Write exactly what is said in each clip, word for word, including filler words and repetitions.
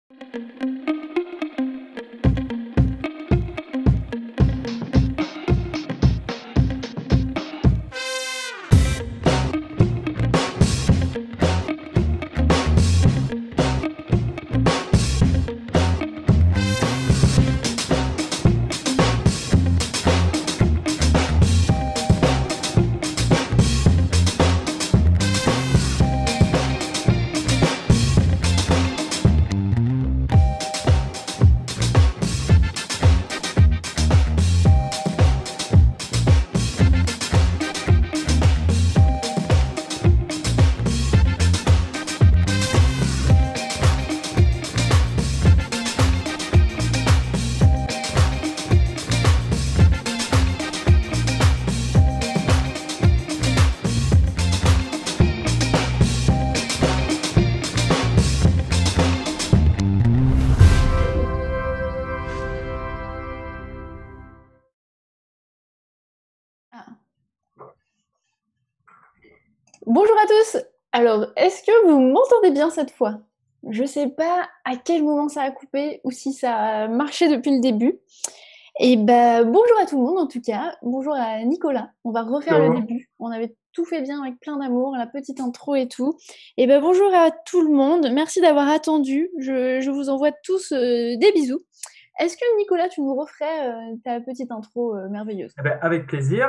Bonjour à tous. Alors, est-ce que vous m'entendez bien cette fois? Je sais pas à quel moment ça a coupé ou si ça a marché depuis le début. Et bah, bonjour à tout le monde en tout cas. Bonjour à Nicolas. On va refaire le Hello. début. On avait tout fait bien avec plein d'amour, la petite intro et tout. Et bah, bonjour à tout le monde. Merci d'avoir attendu. Je, je vous envoie tous euh, des bisous. Est-ce que Nicolas, tu nous referais euh, ta petite intro euh, merveilleuse? Eh ben, avec plaisir.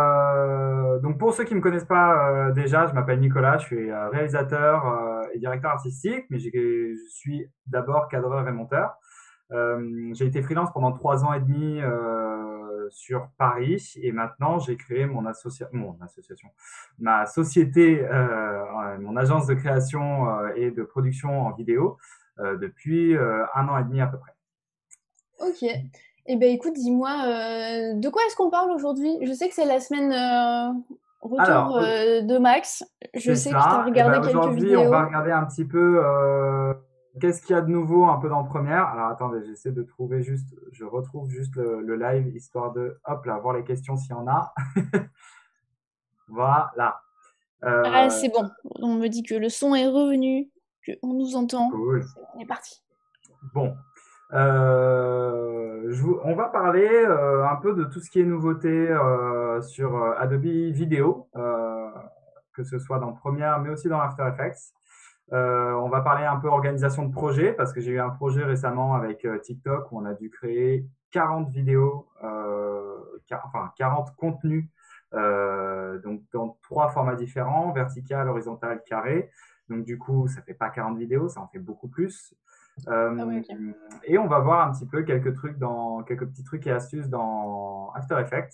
Euh, donc pour ceux qui ne me connaissent pas euh, déjà, je m'appelle Nicolas, je suis euh, réalisateur euh, et directeur artistique, mais j'ai- je suis d'abord cadreur et monteur. Euh, j'ai été freelance pendant trois ans et demi euh, sur Paris et maintenant j'ai créé mon, associa mon association, ma société, euh, mon agence de création euh, et de production en vidéo euh, depuis euh, un an et demi à peu près. Ok. Eh ben écoute, dis-moi, euh, de quoi est-ce qu'on parle aujourd'hui? Je sais que c'est la semaine euh, retour Alors, euh, de Max. Je c'est sais que tu as ça. Et regardé ben quelques aujourd'hui, on va vidéos. regarder un petit peu euh, qu'est-ce qu'il y a de nouveau un peu dans Première. Alors attendez, j'essaie de trouver juste, je retrouve juste le, le live histoire de, hop là, voir les questions s'il y en a. Voilà. Ah, Euh, c'est bon. On me dit que le son est revenu, qu'on nous entend. cool. C'est bon, on est parti. Bon. Euh, je vous- on va parler euh, un peu de tout ce qui est nouveauté euh, sur euh, Adobe Vidéo, euh, que ce soit dans Premiere, mais aussi dans After Effects. Euh, on va parler un peu organisation de projet parce que j'ai eu un projet récemment avec euh, TikTok où on a dû créer quarante vidéos, euh, quar- enfin quarante contenus, euh, donc dans trois formats différents, vertical, horizontal, carré. Donc du coup, ça fait pas quarante vidéos, ça en fait beaucoup plus. Ah oui, Euh, ok. et on va voir un petit peu quelques trucs dans quelques petits trucs et astuces dans After Effects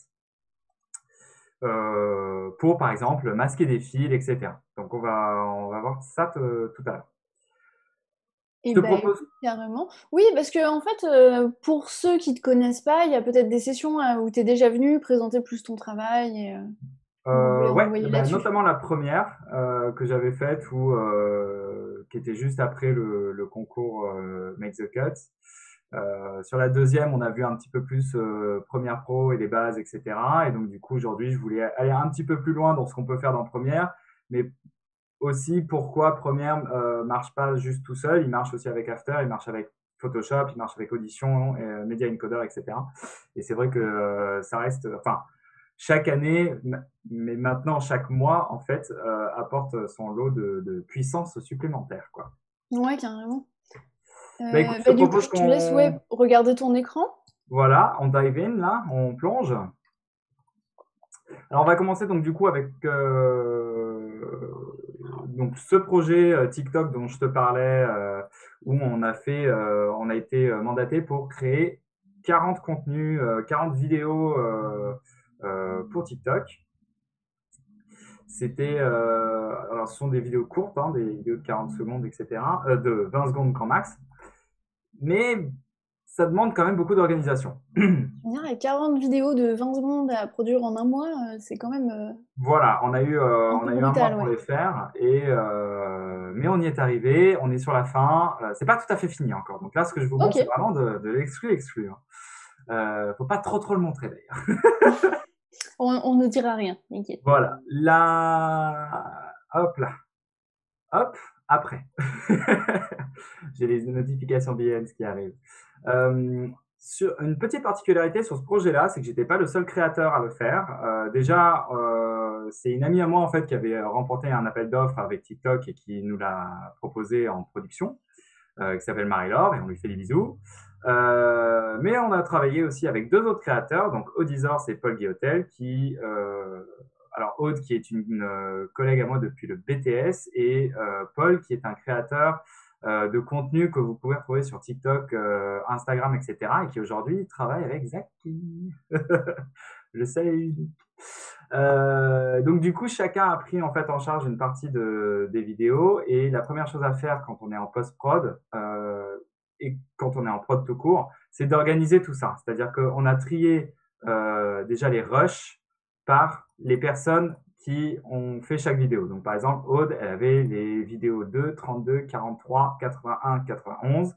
euh, pour par exemple masquer des fils, et cetera. Donc on va on va voir ça te- tout à l'heure. Je Eh te ben propose. écoute, carrément. Oui, parce que en fait, euh, pour ceux qui te connaissent pas, il y a peut-être des sessions euh, où tu es déjà venu présenter plus ton travail et euh, on voulait Euh, ouais, renvoyer bah, là-dessus. notamment la première euh, que j'avais faite ou euh, qui était juste après le, le concours euh, Make the Cut. Euh, sur la deuxième, on a vu un petit peu plus euh, Premiere Pro et les bases, et cetera. Et donc du coup, aujourd'hui, je voulais aller un petit peu plus loin dans ce qu'on peut faire dans Premiere, mais aussi pourquoi Premiere euh, marche pas juste tout seul. Il marche aussi avec After, il marche avec Photoshop, il marche avec Audition, euh, Media Encoder, et cetera. Et c'est vrai que euh, ça reste, enfin, chaque année, mais maintenant chaque mois, en fait, euh, apporte son lot de, de puissance supplémentaire, quoi. Ouais, carrément. Bah écoute, Euh, je te bah, du coup, propose je te laisse ouais, qu'on, regarder ton écran. voilà, on dive in là, on plonge. Alors on va commencer donc du coup avec euh, donc ce projet euh, TikTok dont je te parlais euh, où on a fait, euh, on a été euh, mandaté pour créer quarante contenus, euh, quarante vidéos euh, euh, pour TikTok. C'était, euh, alors ce sont des vidéos courtes, hein, des vidéos de quarante secondes, et cetera, euh, de vingt secondes grand max, mais ça demande quand même beaucoup d'organisation. Venir à quarante vidéos de vingt secondes à produire en un mois, euh, c'est quand même euh, Voilà, on a eu, euh, un on peu a eu un mois brutal, pour ouais. les faire, et euh, mais on y est arrivé, on est sur la fin. Euh, c'est pas tout à fait fini encore. Donc là, ce que je vous Ok, montre, c'est vraiment de, de l'exclu exclu. Hein. Euh, faut pas trop trop le montrer d'ailleurs. on, on ne dira rien, t'inquiète. Voilà, là, hop là, hop. après. J'ai les notifications Behance qui arrivent. Euh, sur, une petite particularité sur ce projet-là, c'est que j'étais pas le seul créateur à le faire. Euh, déjà, euh, c'est une amie à moi en fait qui avait remporté un appel d'offres avec TikTok et qui nous l'a proposé en production, euh, qui s'appelle Marie-Laure, et on lui fait des bisous. Euh, mais on a travaillé aussi avec deux autres créateurs, donc Audizor et Paul Guillotel, qui euh, alors Aude qui est une, une euh, collègue à moi depuis le B T S et euh, Paul qui est un créateur euh, de contenu que vous pouvez retrouver sur TikTok, euh, Instagram, et cetera et qui aujourd'hui travaille avec Zaki. Je salue. Euh, donc du coup, chacun a pris en fait en charge une partie de, des vidéos et la première chose à faire quand on est en post-prod euh, et quand on est en prod tout court, c'est d'organiser tout ça. C'est-à-dire qu'on a trié euh, déjà les rushs par les personnes qui ont fait chaque vidéo. Donc par exemple, Aude, elle avait les vidéos deux, trente-deux, quarante-trois, quatre-vingt-un, quatre-vingt-onze.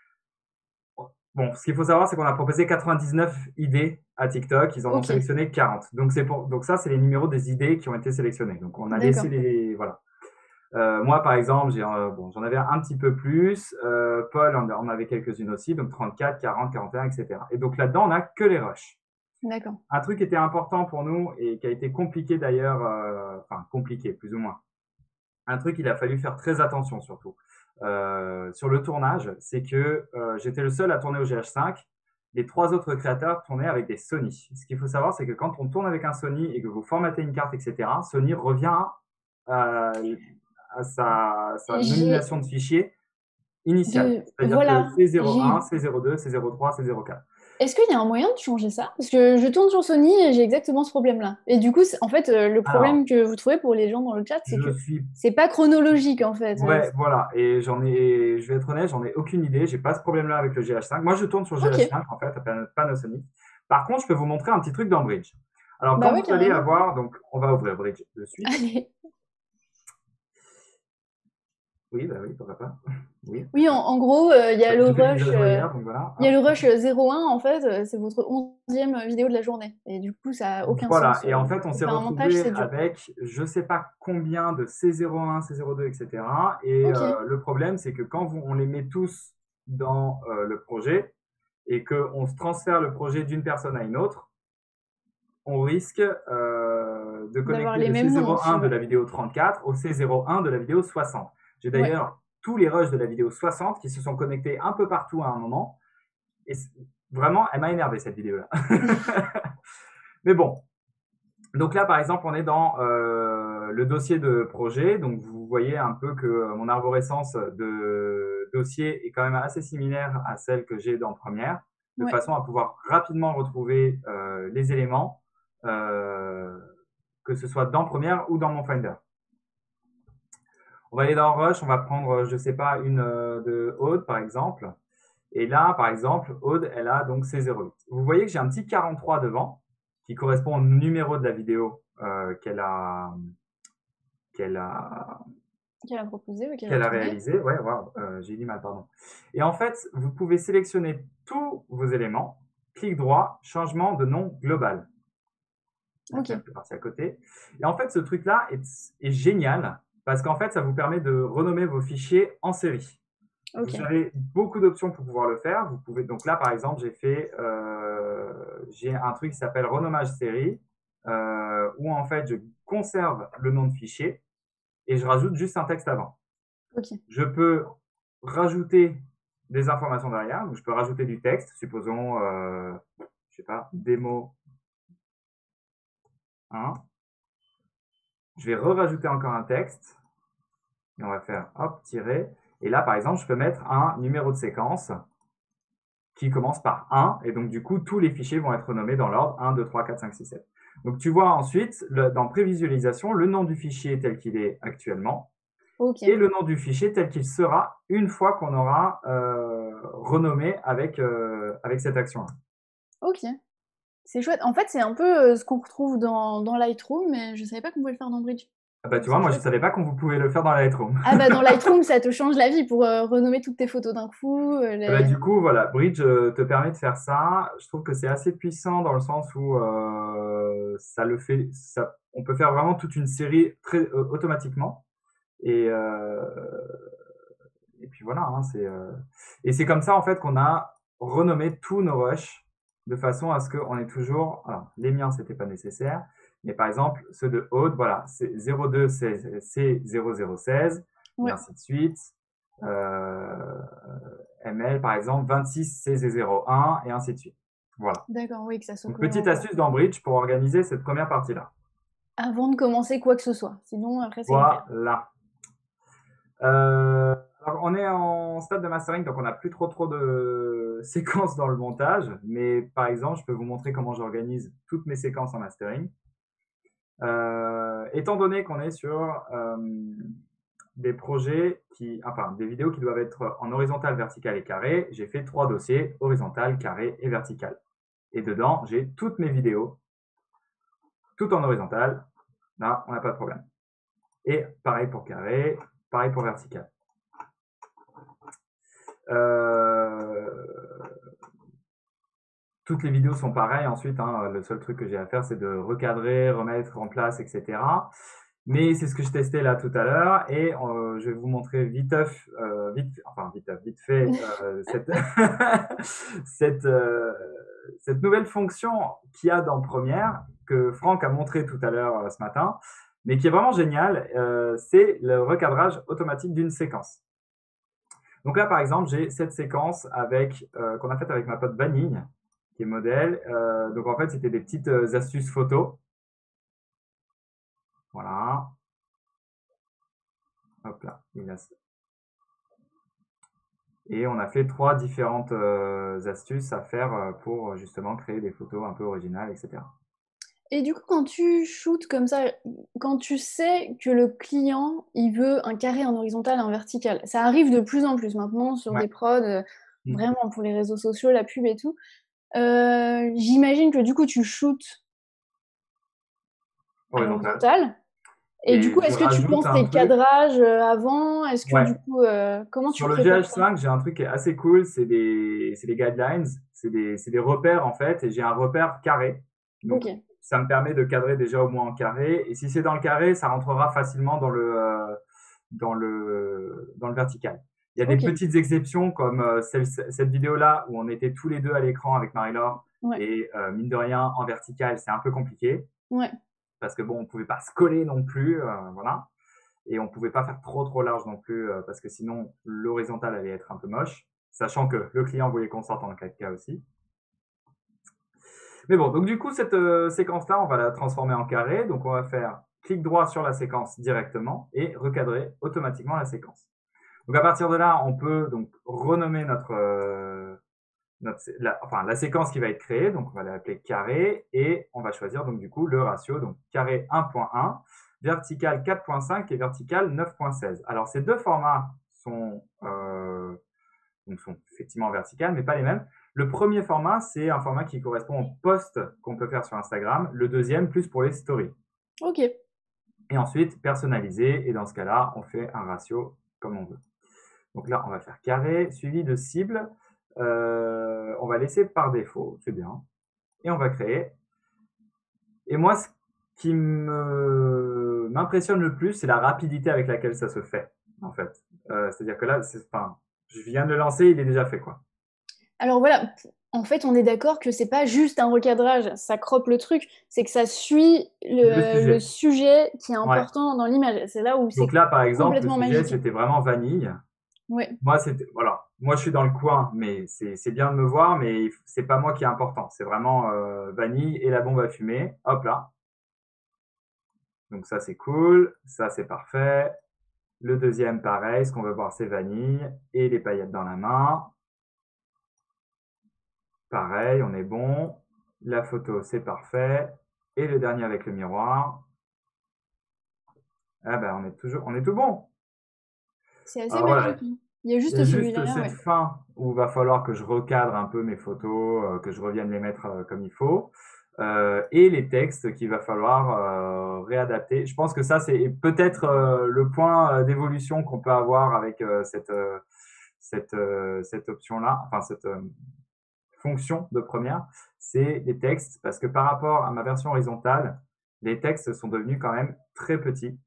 Bon, ce qu'il faut savoir, c'est qu'on a proposé quatre-vingt-dix-neuf idées à TikTok. Ils en ont Ok, sélectionné quarante. Donc, c'est pour, donc ça, c'est les numéros des idées qui ont été sélectionnées. Donc, on a laissé d'accord. les, voilà. Euh, moi, par exemple, j'ai, euh, bon, j'en avais un petit peu plus. Euh, Paul en, en avait quelques-unes aussi. Donc, trente-quatre, quarante, quarante et un, et cetera. Et donc, là-dedans, on n'a que les rushs. D'accord. Un truc qui était important pour nous et qui a été compliqué d'ailleurs, euh, enfin, compliqué, plus ou moins. Un truc qu'il a fallu faire très attention surtout euh, sur le tournage, c'est que euh, j'étais le seul à tourner au G H cinq. Les trois autres créateurs tournaient avec des Sony. Ce qu'il faut savoir, c'est que quand on tourne avec un Sony et que vous formatez une carte, et cetera, Sony revient à, à sa, sa J'ai nomination de fichier initiale. de C'est-à-dire que voilà, C zéro un, j'ai C zéro deux, C zéro trois, C zéro quatre. est-ce qu'il y a un moyen de changer ça? Parce que je tourne sur Sony et j'ai exactement ce problème-là. Et du coup, c'est- en fait, euh, le Alors, problème que vous trouvez pour les gens dans le chat, c'est que je suis c'est pas chronologique en fait. Euh, ouais, voilà. Et j'en ai, je vais être honnête, j'en ai aucune idée. J'ai pas ce problème-là avec le G H cinq. Moi, je tourne sur Ok, G H cinq, en fait, pas Panasonic. Par contre, je peux vous montrer un petit truc dans Bridge. Alors, bah quand ouais, vous allez carrément. avoir, donc, on va ouvrir Bridge de suite. Allez. Oui, bah oui, pourquoi pas. Oui, Oui, en, en gros, euh, il y a le j'ai fait une mise rush, à jour euh, hier, donc voilà. il y a Hop. le rush zéro un en fait, euh, c'est votre onzième vidéo de la journée. Et du coup, ça a aucun Voilà. sens. Et en euh, fait, on Pour s'est faire un montage, retrouvé c'est dur. avec je sais pas combien de C zéro un, C zéro deux, et cetera. Et Ok, euh, le problème, c'est que quand vous, on les met tous dans euh, le projet et qu'on se transfère le projet d'une personne à une autre, on risque euh, de d'avoir connecter les le mêmes noms, C zéro un de ouais. la vidéo trente-quatre au C zéro un de la vidéo soixante. J'ai Ouais. d'ailleurs tous les rushs de la vidéo soixante qui se sont connectés un peu partout à un moment. Et vraiment, elle m'a énervé cette vidéo-là. Mais bon, donc là, par exemple, on est dans euh, le dossier de projet. Donc vous voyez un peu que mon arborescence de dossier est quand même assez similaire à celle que j'ai dans Première, de Ouais. façon à pouvoir rapidement retrouver euh, les éléments, euh, que ce soit dans Première ou dans mon Finder. On va aller dans Rush, on va prendre, je sais pas, une euh, de Aude, par exemple. Et là, par exemple, Aude, elle a donc C zéro huit. Vous voyez que j'ai un petit quarante-trois devant, qui correspond au numéro de la vidéo euh, qu'elle a, qu'elle a, Qu'elle a proposé, ouais, qu'elle a qu'elle a tourné. réalisé. Ouais, wow, euh, j'ai dit mal, pardon. Et en fait, vous pouvez sélectionner tous vos éléments, clic droit, changement de nom global. La Ok, fenêtre est partie à côté. Et en fait, ce truc-là est, est génial parce qu'en fait, ça vous permet de renommer vos fichiers en série. ok. Vous avez beaucoup d'options pour pouvoir le faire. Vous pouvez donc là, par exemple, j'ai fait, euh, j'ai un truc qui s'appelle renommage série, euh, où en fait, je conserve le nom de fichier et je rajoute juste un texte avant. Ok. Je peux rajouter des informations derrière. Donc, je peux rajouter du texte. Supposons, euh, je sais pas, démo un. Je vais re-rajouter encore un texte. Et on va faire hop, tirer. Et là, par exemple, je peux mettre un numéro de séquence qui commence par un. Et donc, du coup, tous les fichiers vont être renommés dans l'ordre un, deux, trois, quatre, cinq, six, sept. Donc, tu vois ensuite, le, dans prévisualisation, le nom du fichier tel qu'il est actuellement Ok. et le nom du fichier tel qu'il sera une fois qu'on aura euh, renommé avec, euh, avec cette action-là. Ok. C'est chouette. En fait, c'est un peu euh, ce qu'on retrouve dans, dans Lightroom, mais je savais pas qu'on pouvait le faire dans Bridge. Ah bah, Donc tu vois, c'est moi, je chouette. savais pas qu'on vous pouvait le faire dans Lightroom. Ah bah dans Lightroom, ça te change la vie pour euh, renommer toutes tes photos d'un coup. euh, Et bah, les... du coup, voilà, Bridge euh, te permet de faire ça. Je trouve que c'est assez puissant dans le sens où euh, ça le fait, ça, on peut faire vraiment toute une série très euh, automatiquement. Et, euh, et puis voilà, hein, c'est, euh, et c'est comme ça en fait qu'on a renommé tous nos rushs de façon à ce qu'on ait toujours, alors les miens c'était pas nécessaire, mais par exemple ceux de Aude, voilà, c'est zéro deux c'est zéro zéro seize et Ouais, ainsi de suite. Euh, M L par exemple vingt-six c'est zéro un et ainsi de suite. Voilà. d'accord, oui, que ça soit Donc cohérent, petite quoi. astuce dans Bridge pour organiser cette première partie-là. Avant de commencer quoi que ce soit. Sinon, après, c'est l'enfer. Voilà. Euh, alors on est en stade de mastering, donc on n'a plus trop trop de séquences dans le montage, mais par exemple, je peux vous montrer comment j'organise toutes mes séquences en mastering. Euh, étant donné qu'on est sur euh, des projets qui, enfin, des vidéos qui doivent être en horizontal, vertical et carré, j'ai fait trois dossiers, horizontal, carré et vertical. Et dedans, j'ai toutes mes vidéos, tout en horizontal. Là, on n'a pas de problème. Et pareil pour carré, pareil pour vertical. Euh, toutes les vidéos sont pareilles ensuite, hein, le seul truc que j'ai à faire c'est de recadrer, remettre en place, et cetera. Mais c'est ce que je testais là tout à l'heure et euh, je vais vous montrer viteuf, euh, vite, enfin viteuf, vite fait euh, cette, cette, euh, cette nouvelle fonction qu'il y a dans Première que Franck a montré tout à l'heure euh, ce matin, mais qui est vraiment géniale, euh, c'est le recadrage automatique d'une séquence. Donc là, par exemple, j'ai cette séquence avec euh, qu'on a faite avec ma pote Vanille, qui est modèle. Euh, donc en fait, c'était des petites euh, astuces photos. Voilà. Hop là. Et on a fait trois différentes euh, astuces à faire euh, pour justement créer des photos un peu originales, et cetera. Et du coup, quand tu shootes comme ça, quand tu sais que le client, il veut un carré, un horizontal, un vertical, ça arrive de plus en plus maintenant sur Ouais. des prods, euh, Mmh. vraiment pour les réseaux sociaux, la pub et tout. Euh, j'imagine que du coup, tu shootes à Horizontal. l'horizontal. Et du Et coup, je est-ce que tu rajoute penses un tes truc. cadrages euh, avant? Est-ce que Ouais. du coup, euh, comment tu Sur le prépares ça? G H cinq, j'ai un truc qui est assez cool, c'est des, c'est des guidelines, c'est des, c'est des repères en fait, et j'ai un repère carré. Donc, Ok, ça me permet de cadrer déjà au moins en carré, et si c'est dans le carré, ça rentrera facilement dans le, euh, dans le, dans le vertical. Il y a des ok, petites exceptions comme euh, celle, cette vidéo-là où on était tous les deux à l'écran avec Marie-Laure, ouais, et euh, mine de rien, en vertical, c'est un peu compliqué, ouais, parce que bon, on pouvait pas se coller non plus, euh, voilà. Et on pouvait pas faire trop trop large non plus euh, parce que sinon l'horizontal allait être un peu moche, sachant que le client voulait qu'on sorte en quatre K aussi. Mais bon, donc du coup cette euh, séquence-là, on va la transformer en carré. Donc on va faire clic droit sur la séquence directement et recadrer automatiquement la séquence. Donc à partir de là, on peut donc renommer notre, euh, notre la, enfin la séquence qui va être créée. Donc on va l'appeler carré et on va choisir donc du coup le ratio, donc carré un virgule un, vertical quatre virgule cinq et vertical neuf virgule seize. Alors ces deux formats sont, euh, donc sont effectivement verticales, mais pas les mêmes. Le premier format, c'est un format qui correspond au post qu'on peut faire sur Instagram. Le deuxième, plus pour les stories. ok. Et ensuite, personnalisé. Et dans ce cas-là, on fait un ratio comme on veut. Donc là, on va faire carré, suivi de cible. Euh, on va laisser par défaut, c'est bien. Et on va créer. Et moi, ce qui me m'impressionne le plus, c'est la rapidité avec laquelle ça se fait, en fait. Euh, c'est-à-dire que là, c'est, enfin, je viens de le lancer, il est déjà fait, quoi. Alors voilà, en fait, on est d'accord que c'est pas juste un recadrage, ça croppe le truc, c'est que ça suit Le le, le sujet. sujet qui est Ouais. important dans l'image. C'est là où Donc c'est là, par exemple, le complètement sujet, magique. c'était vraiment vanille. Ouais, Moi, c'était, voilà. Moi, je suis dans le coin, mais c'est, c'est bien de me voir, mais c'est pas moi qui est important. C'est vraiment euh, vanille et la bombe à fumer. Hop là. Donc ça, c'est cool. Ça, c'est parfait. Le deuxième, pareil. Ce qu'on veut voir, c'est vanille et les paillettes dans la main. Pareil, on est bon. La photo, c'est parfait. Et le dernier avec le miroir. Ah ben, on est toujours, on est tout bon. c'est assez Alors voilà, magique, hein. Il y a il y a juste juste celui-là, cette ouais. fin où il va falloir que je recadre un peu mes photos, euh, que je revienne les mettre euh, comme il faut. Euh, et les textes qu'il va falloir euh, réadapter. Je pense que ça, c'est peut-être euh, le point euh, d'évolution qu'on peut avoir avec euh, cette, euh, cette, euh, cette option-là, enfin cette euh, fonction de première, c'est les textes, parce que par rapport à ma version horizontale, les textes sont devenus quand même très petits.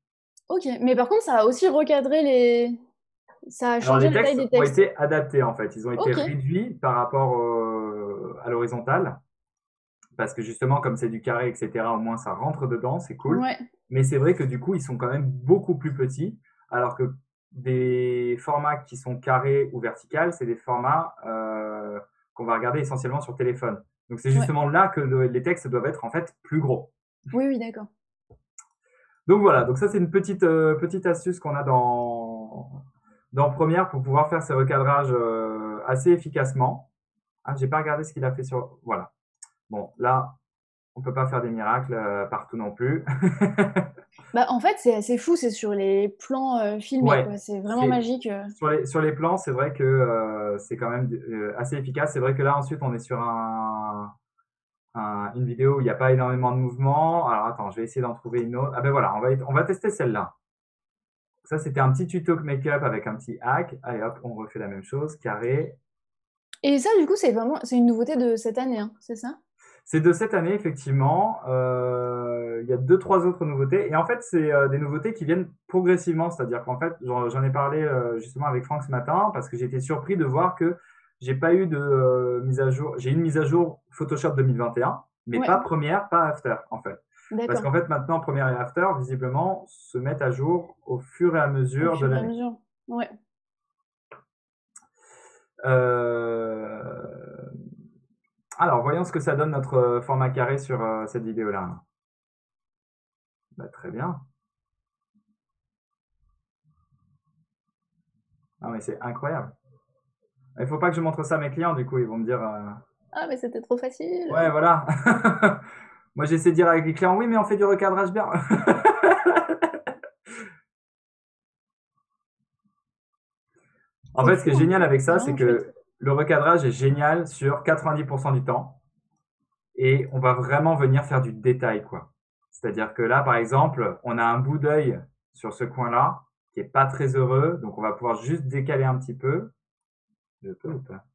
Ok, mais par contre, ça a aussi recadré les... Ça a Alors changé les la taille textes des ont textes. été adaptés en fait, ils ont été Ok, réduits par rapport euh, à l'horizontale, parce que justement comme c'est du carré, et cetera, au moins ça rentre dedans, c'est cool. ouais, Mais c'est vrai que du coup ils sont quand même beaucoup plus petits, alors que des formats qui sont carrés ou verticales, c'est des formats euh, qu'on va regarder essentiellement sur téléphone. Donc c'est ouais. justement là que le- les textes doivent être en fait plus gros. Oui, oui, d'accord. Donc voilà, donc ça c'est une petite euh, petite astuce qu'on a dans dans Premiere pour pouvoir faire ces recadrages euh, assez efficacement. Ah, j'ai pas regardé ce qu'il a fait sur. Voilà. Bon, là, on peut pas faire des miracles euh, partout non plus. Bah, en fait, c'est assez fou, c'est sur les plans euh, filmés, Ouais, quoi. C'est vraiment c'est magique. euh. sur les sur les plans, c'est vrai que euh, c'est quand même euh, assez efficace. C'est vrai que là ensuite on est sur un, un- une vidéo où il n'y a pas énormément de mouvement. Alors attends, je vais essayer d'en trouver une autre. Ah ben voilà, on va on va tester celle-là. Ça, c'était un petit tuto make-up avec un petit hack. Allez hop, on refait la même chose, carré. Et ça, du coup, c'est vraiment... C'est une nouveauté de cette année, hein, c'est ça? C'est de cette année, effectivement. Euh, il y a deux, trois autres nouveautés. Et en fait, c'est euh, des nouveautés qui viennent progressivement. C'est-à-dire qu'en fait, j'en j'en ai parlé euh, justement avec Franck ce matin parce que j'étais surpris de voir que j'ai pas eu de euh, mise à jour. J'ai une mise à jour Photoshop deux mille vingt et un, mais Ouais, pas Premiere, pas After, en fait. Parce d'accord. qu'en fait, maintenant, Premiere et After, visiblement, se mettent à jour au fur et à Au mesure de fur et à l'année. mesure. Ouais. Euh, Alors, voyons ce que ça donne notre euh, format carré sur euh, cette vidéo-là. Bah, très bien. Ah, mais c'est incroyable. Il faut pas que je montre ça à mes clients, du coup, ils vont me dire euh, Ah, mais c'était trop facile. ouais, voilà. Moi, j'essaie de dire avec les clients oui, mais on fait du recadrage bien. En C'est fait, ce qui fou, est hein. génial avec C'est ça, c'est vraiment chouette. que le recadrage est génial sur quatre-vingt-dix pour cent du temps et on va vraiment venir faire du détail, quoi. C'est-à-dire que là, par exemple, on a un bout d'œil sur ce coin-là qui est pas très heureux, donc on va pouvoir juste décaler un petit peu. Je peux ou pas?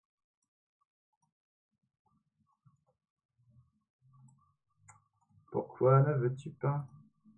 Pourquoi ne veux-tu pas?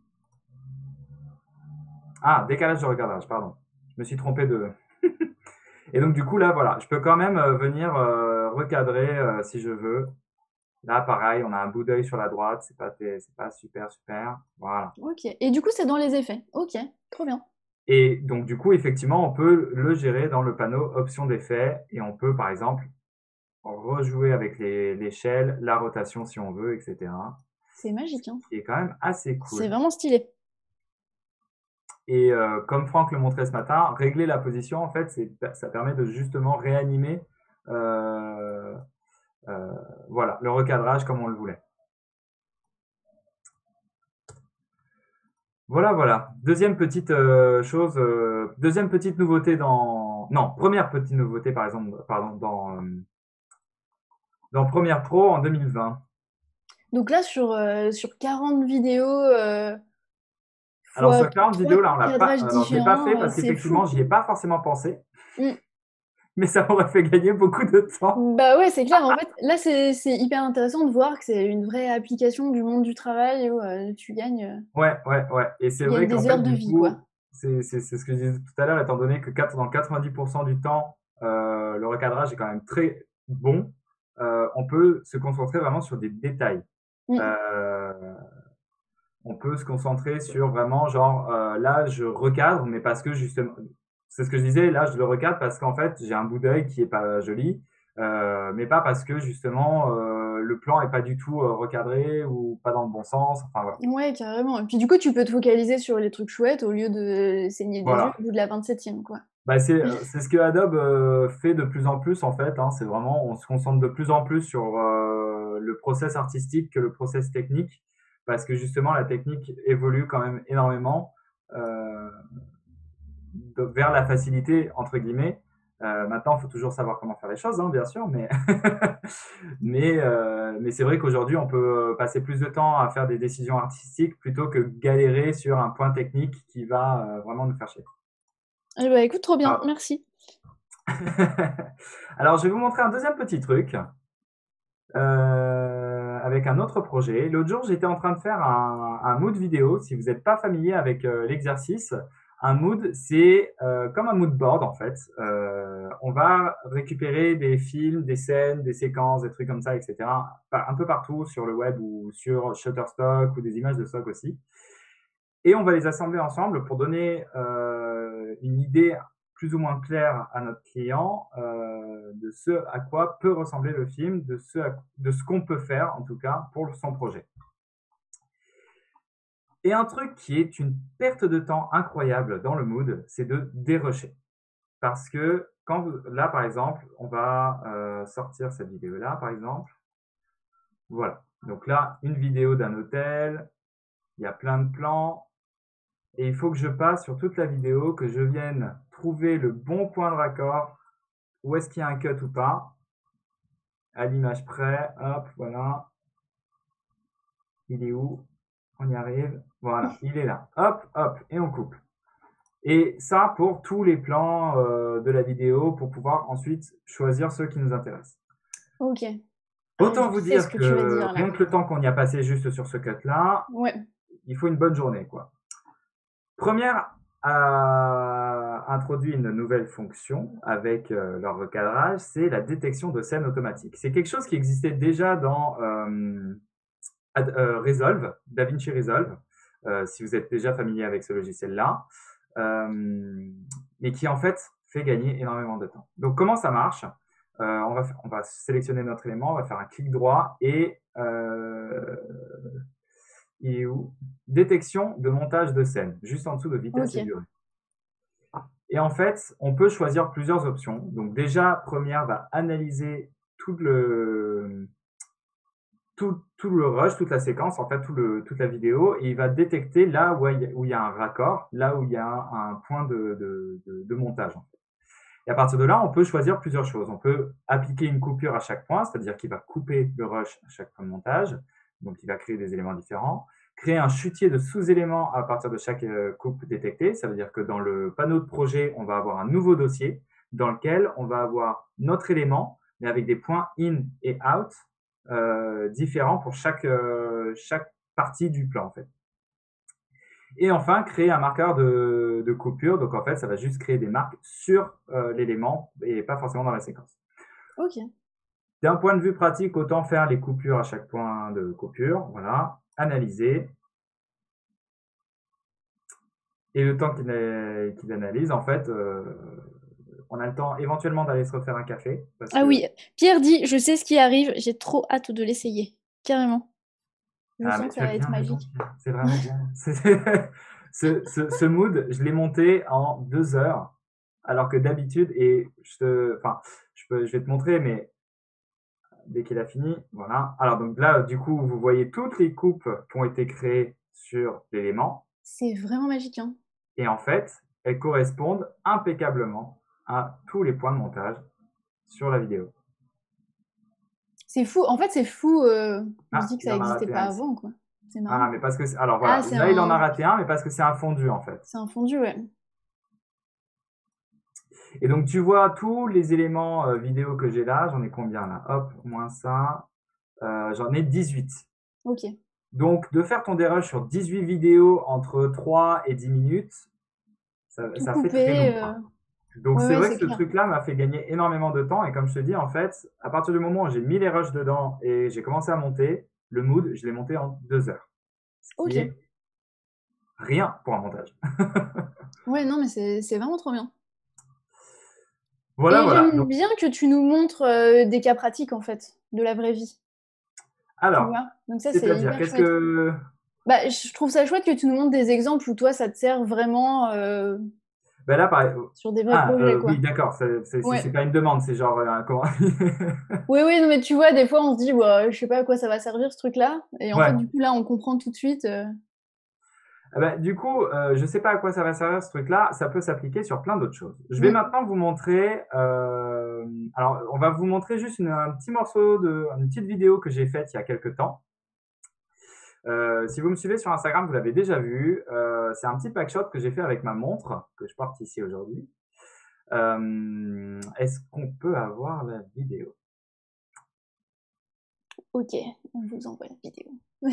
Ah, décalage de recadrage, pardon. Je me suis trompé de. Et donc du coup là, voilà, je peux quand même euh, venir euh, recadrer euh, si je veux. Là, pareil, on a un bout d'œil sur la droite, c'est pas, c'est pas super super. Voilà. Ok. Et du coup, c'est dans les effets. Ok, trop bien. Et donc du coup, effectivement, on peut le gérer dans le panneau options d'effets et on peut par exemple rejouer avec les- l'échelle, la rotation si on veut, et cetera. C'est magique, hein. Ce qui est quand même assez C'est cool. vraiment stylé. Et euh, comme Franck le montrait ce matin, régler la position, en fait, c'est, ça permet de justement réanimer euh, euh, voilà, le recadrage comme on le voulait. Voilà, voilà. Deuxième petite euh, chose, euh, deuxième petite nouveauté dans, non, première petite nouveauté par exemple, pardon, dans euh, dans Premiere Pro en deux mille vingt. Donc là, sur, euh, sur quarante vidéos, euh, Alors fois sur quarante trois vidéos là, on l'a pas, cadrages alors je l'ai pas fait différents, euh, parce c'est qu'effectivement fou. j'y ai pas forcément pensé, Mm. mais ça m'aurait fait gagner beaucoup de temps. Bah ouais, c'est clair. En fait, là, c'est c'est hyper intéressant de voir que c'est une vraie application du monde du travail où euh, tu gagnes, euh, Ouais, ouais, ouais. Et c'est tu gagnes vrai qu'en des fait heures de du vie, quoi. coup, c'est c'est c'est ce que je disais tout à l'heure, étant donné que quatre- dans quatre-vingt-dix pour cent du temps, euh, le recadrage est quand même très bon, euh, on peut se concentrer vraiment sur des détails. Mm. Euh, on peut se concentrer sur vraiment genre euh, là je recadre mais parce que justement c'est ce que je disais là je le recadre parce qu'en fait j'ai un bout d'œil qui est pas joli euh, mais pas parce que justement euh, le plan est pas du tout euh, recadré ou pas dans le bon sens enfin voilà Ouais, carrément. Et puis du coup, tu peux te focaliser sur les trucs chouettes au lieu de saigner des yeux voilà au bout de la vingt-septième, quoi. bah c'est euh, c'est ce que Adobe euh, fait de plus en plus en fait hein, c'est vraiment on se concentre de plus en plus sur euh, le process artistique que le process technique parce que justement la technique évolue quand même énormément euh, de- vers la facilité entre guillemets. Euh, maintenant, il faut toujours savoir comment faire les choses, hein, bien sûr, mais mais euh, mais c'est vrai qu'aujourd'hui, on peut passer plus de temps à faire des décisions artistiques plutôt que galérer sur un point technique qui va euh, vraiment nous faire chier. Eh bah écoute, trop bien, Ah. merci. Alors, je vais vous montrer un deuxième petit truc. Euh, avec un autre projet. L'autre jour, j'étais en train de faire un, un mood vidéo. Si vous n'êtes pas familier avec euh, l'exercice, un mood, c'est euh, comme un mood board en fait. Euh, on va récupérer des films, des scènes, des séquences, des trucs comme ça, et cetera. Un peu partout sur le web ou sur Shutterstock ou des images de stock aussi. Et on va les assembler ensemble pour donner euh, une idée plus ou moins claire à notre client euh, de ce à quoi peut ressembler le film, de ce, à, de ce qu'on peut faire en tout cas pour son projet. Et un truc qui est une perte de temps incroyable dans le mood, c'est de dérusher. Parce que quand vous, là par exemple, on va euh, sortir cette vidéo-là par exemple. Voilà. Donc là, une vidéo d'un hôtel, il y a plein de plans. Et il faut que je passe sur toute la vidéo, que je vienne trouver le bon point de raccord, où est-ce qu'il y a un cut ou pas, à l'image près, hop, voilà. Il est où? On y arrive. Voilà, il est là. Hop, hop, et on coupe. Et ça pour tous les plans euh, de la vidéo, pour pouvoir ensuite choisir ceux qui nous intéressent. Ok. Autant Ah, vous je sais ce dire que que, tu veux dire là. rien que le temps qu'on y a passé juste sur ce cut-là, Ouais. il faut une bonne journée, quoi. Première a introduit une nouvelle fonction avec euh, leur recadrage, c'est la détection de scènes automatiques. C'est quelque chose qui existait déjà dans euh, Ad, euh, Resolve, DaVinci Resolve, euh, si vous êtes déjà familier avec ce logiciel-là, euh, mais qui en fait fait gagner énormément de temps. Donc comment ça marche? euh, on, va, on va sélectionner notre élément, on va faire un clic droit et euh, il est où? Détection de montage de scène, juste en dessous de vitesse Ok. et durée. Et en fait, on peut choisir plusieurs options. Donc déjà, première va analyser tout le, tout, tout le rush, toute la séquence, en fait, tout le, toute la vidéo, et il va détecter là où il y a, où il y a un raccord, là où il y a un, un point de, de, de, de montage. En fait. Et à partir de là, on peut choisir plusieurs choses. On peut appliquer une coupure à chaque point, c'est-à-dire qu'il va couper le rush à chaque point de montage, donc il va créer des éléments différents. Créer un chutier de sous-éléments à partir de chaque coupe détectée, ça veut dire que dans le panneau de projet, on va avoir un nouveau dossier dans lequel on va avoir notre élément, mais avec des points in et out euh, différents pour chaque, euh, chaque partie du plan en fait. Et enfin, créer un marqueur de, de coupure. Donc, en fait, ça va juste créer des marques sur euh, l'élément et pas forcément dans la séquence. Ok. D'un point de vue pratique, autant faire les coupures à chaque point de coupure. Voilà. Analyser. Et le temps qu'il qu'il analyse, en fait, euh, on a le temps éventuellement d'aller se refaire un café. Parce Ah que... oui, Pierre dit, je sais ce qui arrive, j'ai trop hâte de l'essayer. Carrément. Je Ah, sens mais que tu ça as va être bien raison. magique. C'est vraiment bien. ce, ce, ce mood, je l'ai monté en deux heures. Alors que d'habitude, et je te, enfin, je, peux, je vais te montrer, mais dès qu'il a fini, voilà. Alors donc là, du coup, vous voyez toutes les coupes qui ont été créées sur l'élément. C'est vraiment magique, hein. Et en fait, elles correspondent impeccablement à tous les points de montage sur la vidéo. C'est fou. En fait, c'est fou. euh, On se Ah, dit que il ça en a n'existait raté pas un ici. avant, quoi. C'est Ah, marrant. mais parce que, alors Ah, voilà, c'est là, il en a un... raté un, mais parce que c'est un fondu, en fait. c'est un fondu, ouais. Et donc, tu vois tous les éléments euh, vidéo que j'ai là, j'en ai combien là? Hop, moins ça. Euh, j'en ai dix-huit. Ok. Donc, de faire ton dérush sur dix-huit vidéos entre trois et dix minutes, ça, Tout ça fait très long, coupé. euh, quoi. Donc, Ouais, c'est ouais, vrai que c'est ce clair. truc-là m'a fait gagner énormément de temps. Et comme je te dis, en fait, à partir du moment où j'ai mis les rushs dedans et j'ai commencé à monter, le mood, je l'ai monté en deux heures. Ce qui Ok. est rien pour un montage. Ouais, non, mais c'est c'est vraiment trop bien. Voilà, Et voilà. j'aime Donc, bien que tu nous montres euh, des cas pratiques, en fait, de la vraie vie. Tu alors, vois? Donc ça, c'est c'est-à-dire, hyper qu'est-ce chouette. que... Bah, je trouve ça chouette que tu nous montres des exemples où toi, ça te sert vraiment euh, Ben là, pareil. sur des vrais Ah, projets, euh, quoi. oui, d'accord. C'est c'est- c'est- c'est Ouais. pas une demande, c'est genre... euh, comment... Oui, oui, non, mais tu vois, des fois, on se dit, ouais, je sais pas à quoi ça va servir, ce truc-là. Et en fait, Ouais. du coup, là, on comprend tout de suite. euh, Ah ben, du coup, euh, je sais pas à quoi ça va servir ce truc-là. Ça peut s'appliquer sur plein d'autres choses. Je vais mm. maintenant vous montrer. Euh, alors, on va vous montrer juste une- un petit morceau de, une petite vidéo que j'ai faite il y a quelques temps. Euh, si vous me suivez sur Instagram, vous l'avez déjà vu. Euh, c'est un petit packshot que j'ai fait avec ma montre que je porte ici aujourd'hui. Euh, Est-ce qu'on peut avoir la vidéo? Ok, on vous envoie la vidéo.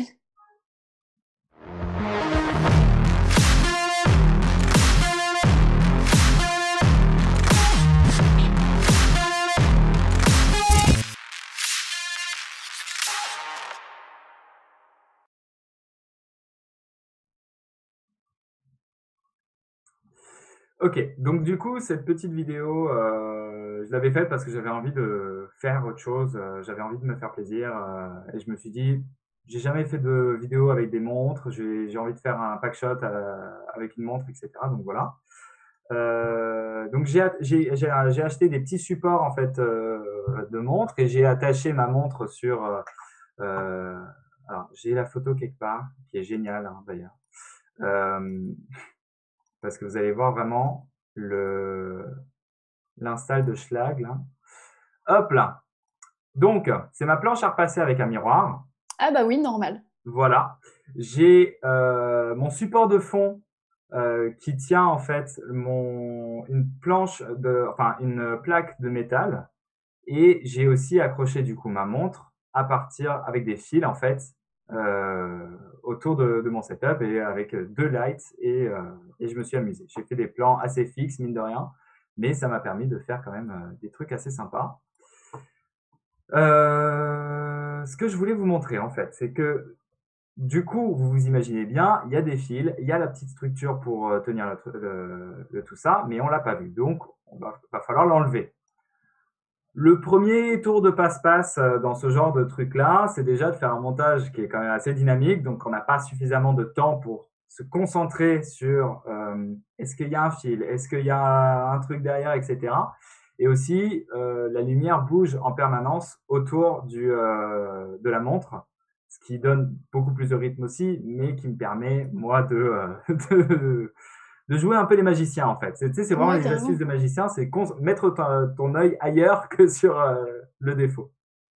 Ok, donc du coup, cette petite vidéo, euh, je l'avais faite parce que j'avais envie de faire autre chose, euh, j'avais envie de me faire plaisir, euh, et je me suis dit, j'ai jamais fait de vidéo avec des montres, j'ai j'ai envie de faire un pack shot euh, avec une montre, et cetera. Donc voilà. Euh, donc j'ai j'ai j'ai j'ai acheté des petits supports en fait euh, de montres et j'ai attaché ma montre sur. Euh, euh, alors j'ai la photo quelque part qui est géniale hein, d'ailleurs. Euh, parce que vous allez voir vraiment le l'install de Schlag là. Hop là. Donc c'est ma planche à repasser avec un miroir. Ah bah oui, normal. Voilà. J'ai euh, mon support de fond euh, qui tient en fait mon une planche de enfin une plaque de métal et j'ai aussi accroché du coup ma montre à partir avec des fils en fait euh, autour de, de mon setup et avec deux lights et, euh, et je me suis amusé. J'ai fait des plans assez fixes mine de rien, mais ça m'a permis de faire quand même euh, des trucs assez sympas. Euh, ce que je voulais vous montrer en fait, c'est que du coup, vous vous imaginez bien, il y a des fils, il y a la petite structure pour euh, tenir le, le, le, tout ça, mais on l'a pas vu. Donc, il va, va falloir l'enlever. Le premier tour de passe-passe euh, dans ce genre de truc-là, c'est déjà de faire un montage qui est quand même assez dynamique. Donc, on n'a pas suffisamment de temps pour se concentrer sur euh, est-ce qu'il y a un fil, est-ce qu'il y a un truc derrière, et cetera. Et aussi, euh, la lumière bouge en permanence autour du, euh, de la montre, ce qui donne beaucoup plus de rythme aussi, mais qui me permet, moi, de, euh, de, de jouer un peu les magiciens, en fait. Tu sais, c'est vraiment Ouais, les carrément. astuces de magicien, c'est mettre ton, ton œil ailleurs que sur euh, le défaut.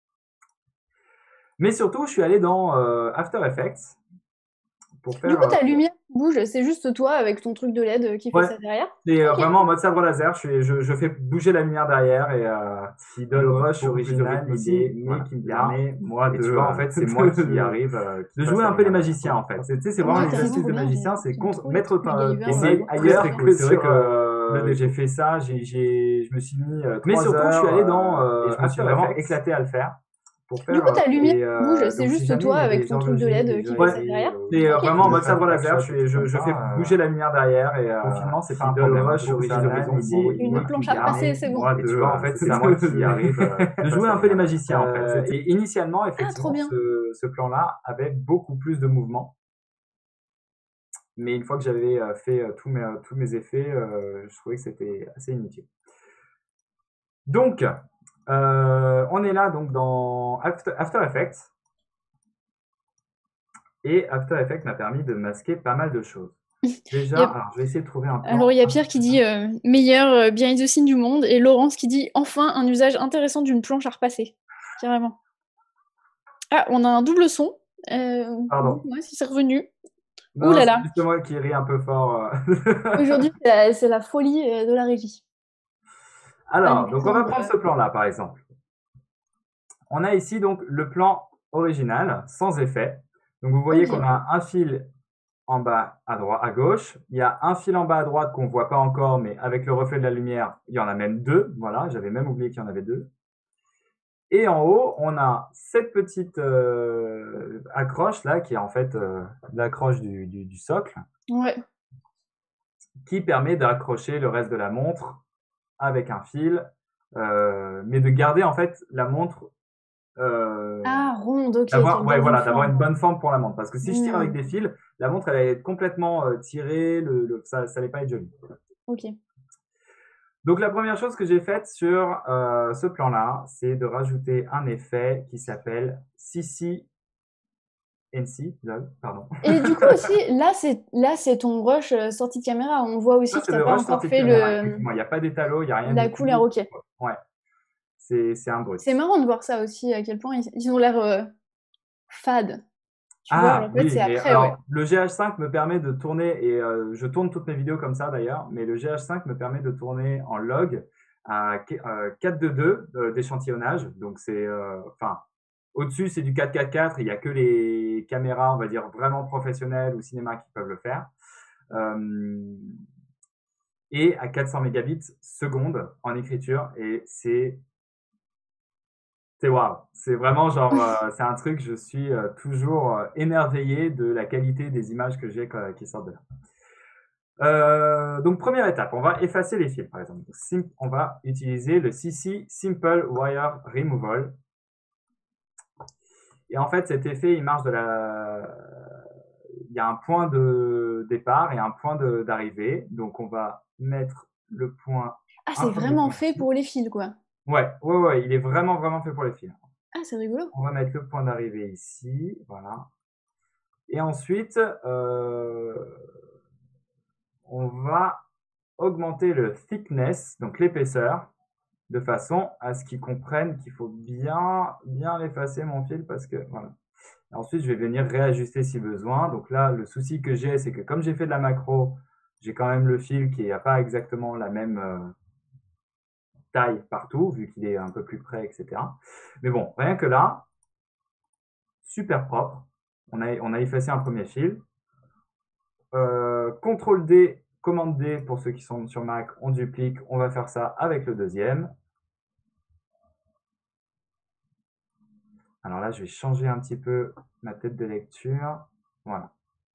Mais surtout, je suis allé dans euh, After Effects pour faire... Du coup, ta euh, lumière bouge, c'est juste toi avec ton truc de L E D qui fait Ouais, ça derrière? c'est euh, Ok. vraiment en mode sabre laser. Je, fais, je, je fais bouger la lumière derrière et euh, qui donne le rush original, mais aussi, mais voilà, qui me permet moi de. Et tu vois, en fait, c'est moi qui arrive, euh, qui de jouer un peu les magiciens en fait. Tu sais, c'est vraiment Ouais, les carrément, astuces trop de bien. magicien, J'aime c'est j'aime trop les mettre trucs ton, MacGyver, ton euh, œil trop ailleurs stylé. que sur euh, j'ai fait ça. J'ai, j'ai, je me suis mis euh, mais surtout, je suis allé dans euh, et je me suis vraiment éclaté à le faire. Pour Du faire, coup, ta lumière et bouge, euh, c'est donc si juste jamais il toi y a avec des ton truc de L E D horlogers, qui des fait ça ouais, derrière? c'est euh, Ok. vraiment en mode sabre laser. Je, fais, je, je fais bouger la lumière derrière et euh, confinement, c'est pas un problème. Le rush original aussi, Une planche à repasser, c'est bon. moi de, et tu vois, en fait, c'est moi qui arrive euh, de jouer un peu les magiciens en fait. Euh, Et initialement, Ah, trop effectivement, bien. ce, ce plan-là avait beaucoup plus de mouvement. Mais une fois que j'avais euh, fait euh, tous mes, euh, tous mes effets, euh, je trouvais que c'était assez inutile. Donc, euh, on est là donc dans After, After Effects. Et After Effects m'a permis de masquer pas mal de choses. Déjà, Y a- alors je vais essayer de trouver un plan. Alors, il y a Pierre qui dit euh, meilleur euh, behind the scene du monde et Laurence qui dit enfin un usage intéressant d'une planche à repasser. Carrément. Ah, on a un double son. Euh, Pardon. Dites-moi si c'est revenu. Ouh Non, là c'est là. juste moi qui ris un peu fort. Aujourd'hui, c'est la, c'est la folie euh, de la régie. Alors, donc on va Alexandre, prendre euh, ce plan-là, par exemple. On a ici donc le plan original, sans effet. Donc vous voyez ok. qu'on a un fil en bas à droite, à gauche. Il y a un fil en bas à droite qu'on voit pas encore, mais avec le reflet de la lumière, il y en a même deux. Voilà, j'avais même oublié qu'il y en avait deux. Et en haut, on a cette petite euh, accroche là, qui est en fait euh, l'accroche du, du, du socle, Ouais. qui permet d'accrocher le reste de la montre avec un fil, euh, mais de garder en fait la montre, euh, Ah, ronde, ok, d'avoir, qu'elle ouais, garde une voilà, d'avoir forme. une bonne forme pour la montre. Parce que si je tire avec Hmm, des fils, la montre elle va être complètement euh, tirée, le, le, ça, ça va pas être joli. ok. Donc la première chose que j'ai faite sur euh, ce plan-là, c'est de rajouter un effet qui s'appelle C C N C, pardon. Et du coup aussi, là c'est là c'est ton rush euh, sortie de caméra. On voit Ça, aussi que c'est t'as le pas rush encore sortie de fait caméra, le effectivement. Il n'y a pas d'étalo, il n'y a rien la du couleur, tout. ok. Ouais, c'est c'est un brut. C'est marrant de voir ça aussi, à quel point ils, ils ont l'air euh, fades. Tu vois, Ah alors en fait oui, c'est mais après, ouais. alors le G H cinq me permet de tourner, et euh, je tourne toutes mes vidéos comme ça d'ailleurs, mais le G H cinq me permet de tourner en log à euh, quatre deux deux euh, d'échantillonnage. Donc c'est, euh, enfin, Au-dessus, c'est du quatre quatre quatre. Il n'y a que les caméras, on va dire, vraiment professionnelles ou cinéma qui peuvent le faire. Euh, et à quatre cents mégabits seconde en écriture. Et c'est c'est waouh. C'est vraiment genre, euh, c'est un truc, je suis euh, toujours euh, émerveillé de la qualité des images que j'ai euh, qui sortent de là. Euh, donc première étape, on va effacer les fils par exemple. Sim on va utiliser le C C Simple Wire Removal. Et en fait, cet effet, il marche de la... Il y a un point de départ et un point d'arrivée. Donc on va mettre le point Ah, un c'est premier vraiment point fait ici. pour les fils, quoi. Ouais, ouais, ouais, il est vraiment, vraiment fait pour les fils. Ah, c'est rigolo. On va mettre le point d'arrivée ici, voilà. Et ensuite, euh, on va augmenter le thickness, donc l'épaisseur, de façon à ce qu'ils comprennent qu'il faut bien, bien l'effacer mon fil parce que voilà. Et ensuite, je vais venir réajuster si besoin. Donc là, le souci que j'ai, c'est que comme j'ai fait de la macro, j'ai quand même le fil qui n'a pas exactement la même euh, taille partout, vu qu'il est un peu plus près, et cetera. Mais bon, rien que là, super propre. On a, on a effacé un premier fil. Euh, contrôle D, commande D pour ceux qui sont sur Mac, on duplique. On va faire ça avec le deuxième. Alors là, je vais changer un petit peu ma tête de lecture. Voilà.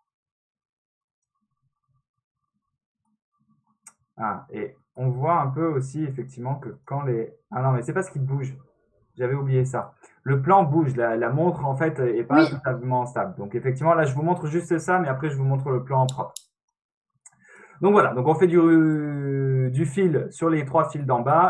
Ah, et on voit un peu aussi effectivement que quand les... Ah non, mais c'est parce qu'il bouge. J'avais oublié ça. Le plan bouge, la, la montre en fait est pas Oui. totalement stable. Donc effectivement, là je vous montre juste ça, mais après je vous montre le plan en propre. Donc voilà, donc on fait du, du fil sur les trois fils d'en bas.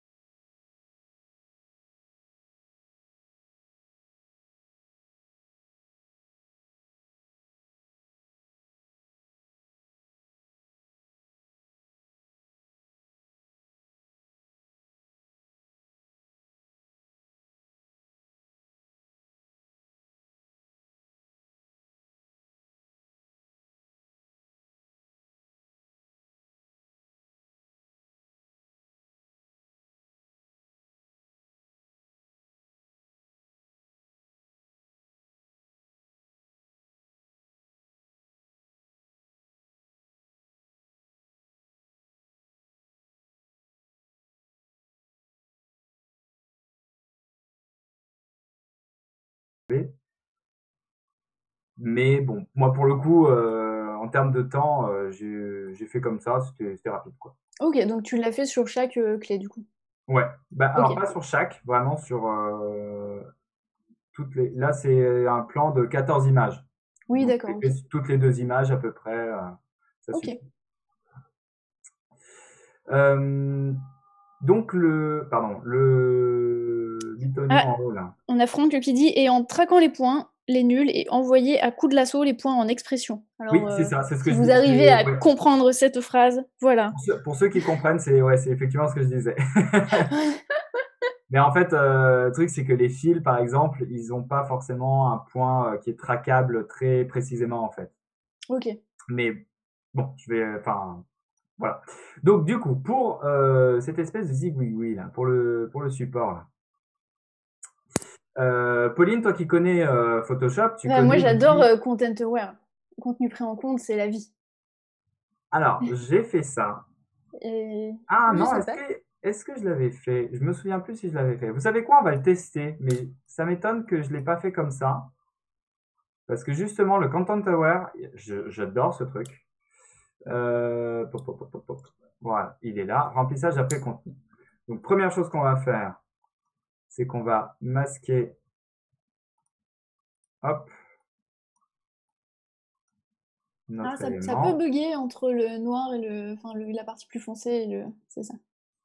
Mais bon, moi pour le coup, euh, en termes de temps, euh, j'ai fait comme ça, c'était rapide quoi. Ok, donc tu l'as fait sur chaque euh, clé du coup. Ouais, bah, alors Ok. pas sur chaque, vraiment sur euh, toutes les. Là, c'est un plan de quatorze images. Oui, Donc, d'accord, ok. toutes les deux images à peu près, euh, ça Ok. suffit. Euh, donc le, pardon, le bitonio Ah, en haut là. on a Franck qui dit et en traquant les points, les nuls, et envoyer à coup de lasso les points en expression. Oui, Alors, c'est euh, ça, c'est ce que si je vous arrivez disais. à Ouais. comprendre cette phrase, voilà. Pour ceux, pour ceux qui comprennent, c'est ouais, c'est effectivement ce que je disais. Mais en fait, euh, le truc, c'est que les fils, par exemple, ils n'ont pas forcément un point euh, qui est traquable très précisément, en fait. Ok. Mais bon, je vais, enfin, voilà. Donc, du coup, pour euh, cette espèce de zigouigoui, là, pour le, pour le support, là. Euh, Pauline, toi qui connais euh, Photoshop, tu Enfin, moi, connais j'adore l'outil. euh, Content Aware. Contenu pris en compte, c'est la vie. Alors, j'ai fait ça. Et Ah je non, sais est-ce pas. que, est-ce que je l'avais fait? Je me souviens plus si je l'avais fait. Vous savez quoi? On va le tester, mais ça m'étonne que je l'ai pas fait comme ça. Parce que justement, le Content Aware, je- j'adore ce truc. Euh, pop, pop, pop, pop, pop. Voilà, il est là. Remplissage après contenu. Donc, première chose qu'on va faire, c'est qu'on va masquer, hop, Ah, notre ça, ça peut élément. bugger entre le noir et le, enfin, le- la partie plus foncée et le, c'est ça.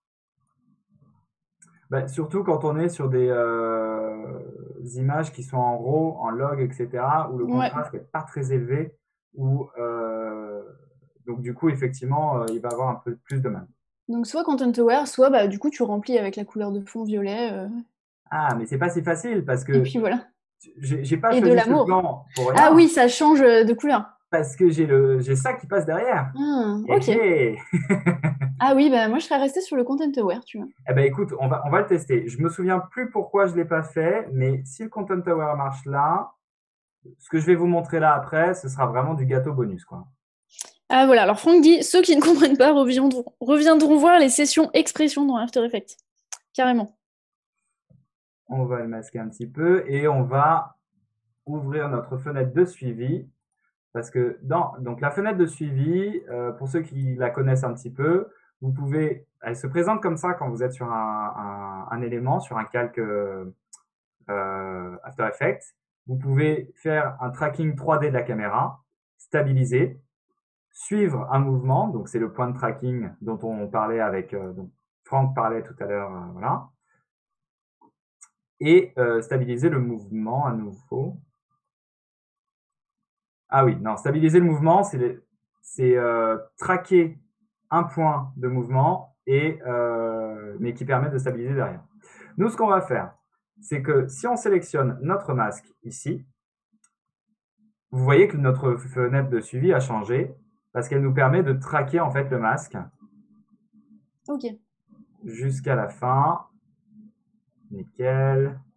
Bah, surtout quand on est sur des euh, images qui sont en RAW, en log, et cetera, où le Ouais. contraste n'est pas très élevé, où euh, donc du coup, effectivement, euh, il va avoir un peu plus de mal. Donc soit Content Aware, soit bah du coup tu remplis avec la couleur de fond violet. euh, Ah, mais c'est pas si facile parce et que puis voilà. j'ai j'ai pas Et de choisi ce l'amour. plan pour Ah rien. oui, ça change euh, de couleur. parce que j'ai le, j'ai ça qui passe derrière. Ah, Eh, ok. eh. Ah oui, bah moi je serais restée sur le Content Aware, tu vois. Eh ben écoute, on va, on va le tester. Je me souviens plus pourquoi je l'ai pas fait, mais si le Content Aware marche là, ce que je vais vous montrer là après, ce sera vraiment du gâteau bonus, quoi. Ah voilà, alors Franck dit, ceux qui ne comprennent pas reviendront, reviendront voir les sessions expression dans After Effects. Carrément. On va le masquer un petit peu et on va ouvrir notre fenêtre de suivi. Parce que dans donc la fenêtre de suivi, euh, pour ceux qui la connaissent un petit peu, vous pouvez, elle se présente comme ça quand vous êtes sur un, un, un élément, sur un calque euh, After Effects. Vous pouvez faire un tracking trois D de la caméra, stabiliser, suivre un mouvement, donc c'est le point de tracking dont on parlait avec, euh, donc Franck parlait tout à l'heure, euh, voilà, et euh, stabiliser le mouvement à nouveau. Ah oui, non, stabiliser le mouvement, c'est euh, traquer un point de mouvement, et, euh, mais qui permet de stabiliser derrière. Nous, ce qu'on va faire, c'est que si on sélectionne notre masque ici, vous voyez que notre fenêtre de suivi a changé parce qu'elle nous permet de traquer en fait le masque Ok. jusqu'à la fin. Nickel.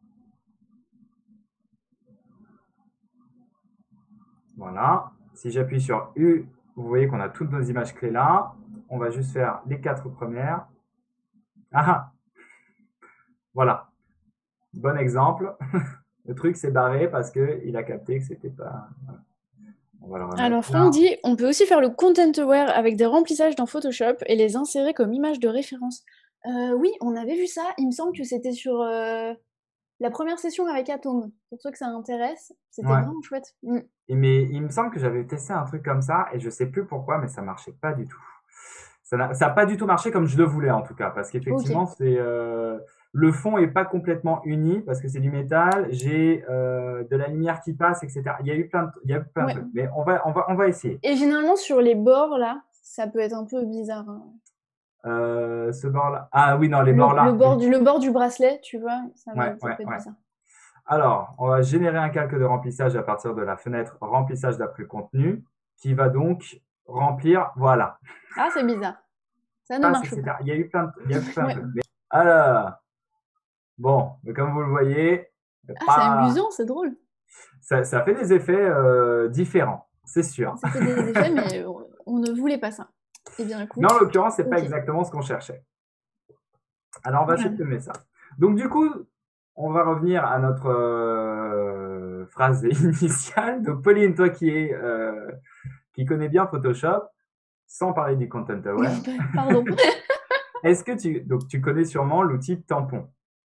Voilà. Si j'appuie sur U, vous voyez qu'on a toutes nos images clés là. On va juste faire les quatre premières. Ah ah. Voilà. Bon exemple. Le truc s'est barré parce qu'il a capté que c'était pas... Voilà. On va le remettre Alors Franck là. dit, on peut aussi faire le Content Aware avec des remplissages dans Photoshop et les insérer comme image de référence. Euh, oui, on avait vu ça. Il me semble que c'était sur euh, la première session avec Atom. Pour ceux que ça intéresse, c'était Ouais. vraiment chouette. Mm. Et mais il me semble que j'avais testé un truc comme ça et je sais plus pourquoi, mais ça marchait pas du tout. Ça n'a ça a pas du tout marché comme je le voulais en tout cas, parce qu'effectivement, Ok. c'est euh, le fond est pas complètement uni parce que c'est du métal. J'ai euh, de la lumière qui passe, et cetera. Il y a eu plein de, il y a eu plein de Ouais. trucs, mais on va, on va, on va essayer. Et généralement sur les bords là, ça peut être un peu bizarre, hein. Euh, ce bord-là. Ah oui, non, les Le, bords le là. bord du, le bord du bracelet, tu vois, ça, va Ouais, être- ça ouais, peut être ouais. bizarre. Alors, on va générer un calque de remplissage à partir de la fenêtre remplissage d'après contenu, qui va donc remplir, voilà. Ah, c'est bizarre. Ça ne Passe, marche pas. et cetera. Il y a eu plein de, il y a eu plein de Ouais. trucs. Mais- alors, bon, mais comme vous le voyez, Ah, c'est pas, amusant, c'est drôle. ça, ça fait des effets euh, différents, c'est sûr. Ça fait des effets, mais on, on ne voulait pas ça. Eh bien, Mais en écoute, l'occurrence, c'est pas ok. exactement ce qu'on cherchait. Alors, on va Voilà. supprimer ça. Donc, du coup, on va revenir à notre euh, phrase initiale. Donc, Pauline, toi qui est, euh, qui connais bien Photoshop, sans parler du Content Aware, Pardon. est-ce que tu, donc, tu connais sûrement l'outil tampon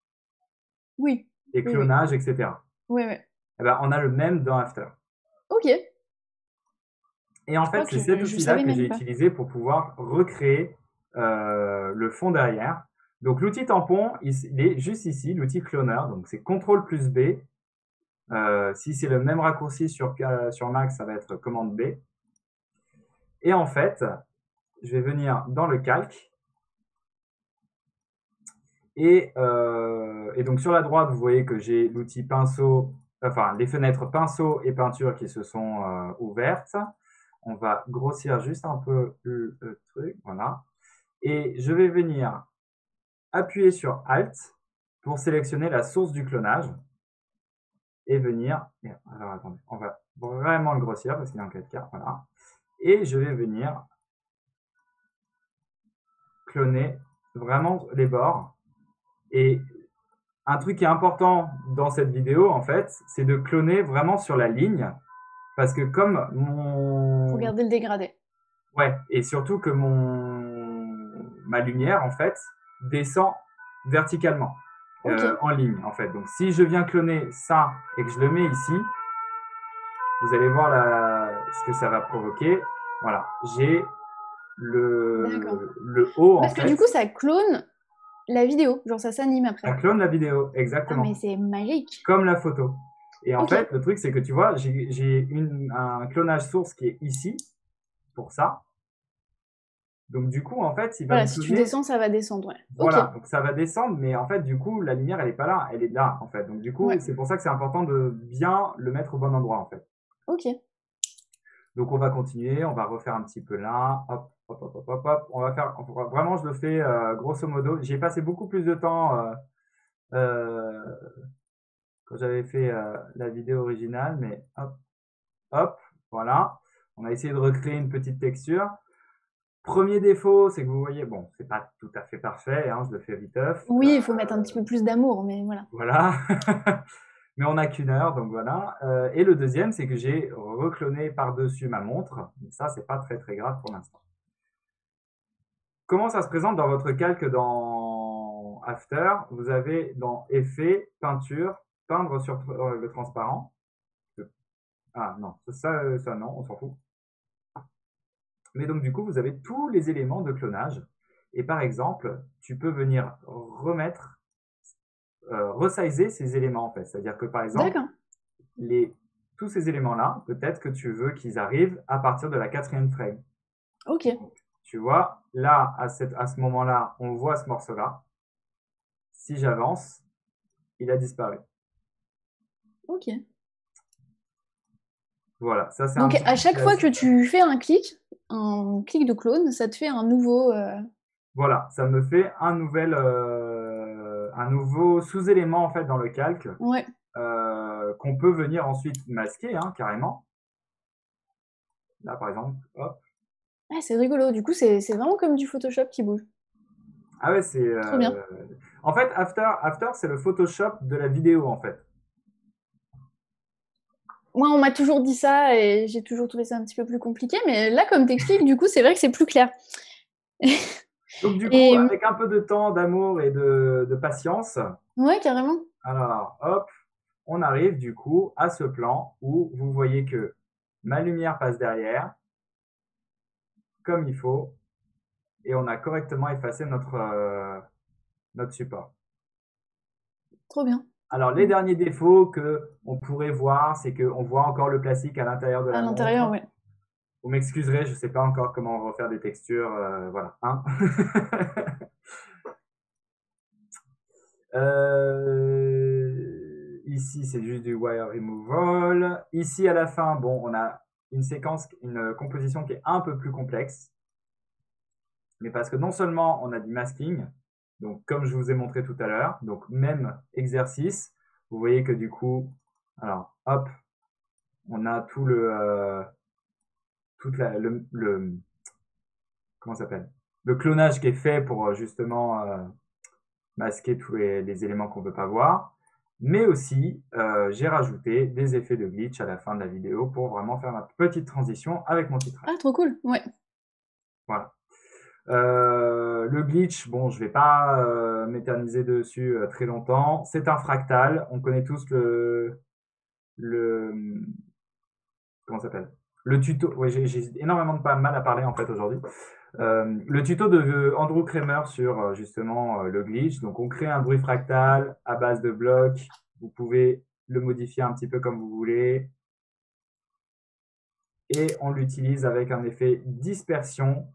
Oui, et oui, oui. clonage, et cetera. Oui, oui. Eh ben, on a le même dans After. Ok. Et en Je crois fait, que c'est cet je, je outil-là savais que j'ai même pas. utilisé pour pouvoir recréer euh, le fond derrière. Donc l'outil tampon, il, il est juste ici, l'outil cloner. Donc c'est contrôle plus B. Euh, si c'est le même raccourci sur, sur Mac, ça va être commande B. Et en fait, je vais venir dans le calque. Et, euh, et donc sur la droite, vous voyez que j'ai l'outil pinceau, enfin les fenêtres pinceau et peinture qui se sont euh, ouvertes. On va grossir juste un peu le, le truc, voilà. Et je vais venir appuyer sur Alt pour sélectionner la source du clonage et venir, alors attendez, on va vraiment le grossir parce qu'il est en quatre K, voilà. Et je vais venir cloner vraiment les bords. Et un truc qui est important dans cette vidéo, en fait, c'est de cloner vraiment sur la ligne parce que comme Pour mon... garder le dégradé. Ouais, et surtout que mon... ma lumière, en fait, descend verticalement. Ok. Euh, en ligne en fait. Donc si je viens cloner ça et que je le mets ici, vous allez voir la, ce que ça va provoquer. Voilà, j'ai D'accord. le, le haut en Parce que du fait. coup, ça clone la vidéo. Genre, ça s'anime Ça après. clone la vidéo, Ah, mais exactement, c'est magique. comme la photo. Et en Ok. fait, le truc c'est que tu vois, j'ai un clonage source qui est ici, pour ça. Donc du coup, en fait, il va Voilà, me si tu cloner. descends, ça va descendre. Ouais. Ok. Voilà, donc ça va descendre, mais en fait, du coup, la lumière, elle est pas là, elle est là, en fait. Donc du coup, Ouais. c'est pour ça que c'est important de bien le mettre au bon endroit, en fait. Ok. Donc, on va continuer, on va refaire un petit peu là, hop, hop, hop, hop, hop, hop. On va faire, on va- vraiment, je le fais euh, grosso modo. J'ai passé beaucoup plus de temps euh, euh, quand j'avais fait euh, la vidéo originale, mais hop, hop, voilà. On a essayé de recréer une petite texture. Premier défaut, c'est que vous voyez, bon, c'est pas tout à fait parfait, hein, je le fais viteuf. Euh, Oui, il faut mettre un petit peu plus d'amour, mais voilà. voilà. Mais on n'a qu'une heure, donc voilà. Euh, et le deuxième, c'est que j'ai recloné par-dessus ma montre. Mais ça, c'est pas très très grave pour l'instant. Comment ça se présente dans votre calque dans After? Vous avez dans Effet, Peinture, Peindre sur euh, le transparent. Ah non, ça, ça non, on s'en fout. Mais donc du coup, vous avez tous les éléments de clonage. Et par exemple, tu peux venir remettre, euh, resizer ces éléments en fait. C'est-à-dire que par exemple, D'accord. les, tous ces éléments-là, peut-être que tu veux qu'ils arrivent à partir de la quatrième frame. Ok. Tu vois, là, à, cette, à ce moment-là, on voit ce morceau-là. Si j'avance, il a disparu. Ok. Voilà, ça c'est un Donc petit à truc qui chaque est fois assez- que tu fais un clic, un clic de clone, ça te fait un nouveau. euh, Voilà, ça me fait un nouvel, euh, un nouveau sous-élément en fait dans le calque Ouais. euh, qu'on peut venir ensuite masquer hein, carrément. Là par exemple, hop. Ah, c'est rigolo. Du coup, c'est c'est vraiment comme du Photoshop qui bouge. Ah ouais, c'est. Trop bien. Euh... En fait, After, After c'est le Photoshop de la vidéo en fait. Moi, on m'a toujours dit ça et j'ai toujours trouvé ça un petit peu plus compliqué, mais là, comme t'expliques, du coup, c'est vrai que c'est plus clair. Donc du coup, Et avec un peu de temps, d'amour et de, de patience, ouais, carrément. alors hop, on arrive du coup à ce plan où vous voyez que ma lumière passe derrière, comme il faut, et on a correctement effacé notre, euh, notre support. Trop bien. Alors, les derniers défauts que on pourrait voir, c'est qu'on voit encore le plastique à l'intérieur de À la l'intérieur, montre. ouais. Vous m'excuserez, je ne sais pas encore comment refaire des textures, euh, voilà. Hein. euh, ici, c'est juste du wire removal. Ici, à la fin, bon, on a une séquence, une composition qui est un peu plus complexe. Mais parce que non seulement on a du masking, donc comme je vous ai montré tout à l'heure, donc même exercice, vous voyez que du coup, alors hop, on a tout le, euh, toute la, le, le comment ça s'appelle, le clonage qui est fait pour justement euh, masquer tous les, les éléments qu'on veut pas voir. Mais aussi, euh, j'ai rajouté des effets de glitch à la fin de la vidéo pour vraiment faire ma petite transition avec mon titrage. Ah, trop cool. Ouais. Voilà. Euh, le glitch, bon, je vais pas euh, m'éterniser dessus euh, très longtemps. C'est un fractal. On connaît tous le, le comment ça s'appelle? Le tuto. Ouais, j'ai, j'ai énormément de pas mal à parler en fait aujourd'hui. Euh, le tuto de Andrew Kramer sur euh, justement euh, le glitch. Donc, on crée un bruit fractal à base de blocs. Vous pouvez le modifier un petit peu comme vous voulez. Et on l'utilise avec un effet dispersion.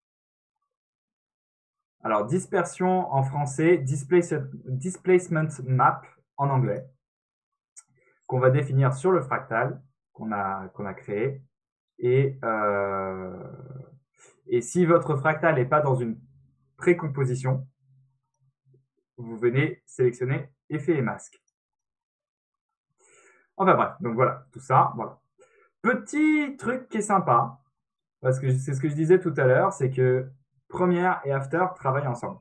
Alors, dispersion en français, displace- displacement map en anglais, qu'on va définir sur le fractal qu'on a, qu'on a créé. Et, euh, et si votre fractal n'est pas dans une précomposition, vous venez sélectionner effet et masque. Enfin bref, donc voilà, tout ça, voilà. Petit truc qui est sympa, parce que c'est ce que je disais tout à l'heure, c'est que Premiere et After travaillent ensemble.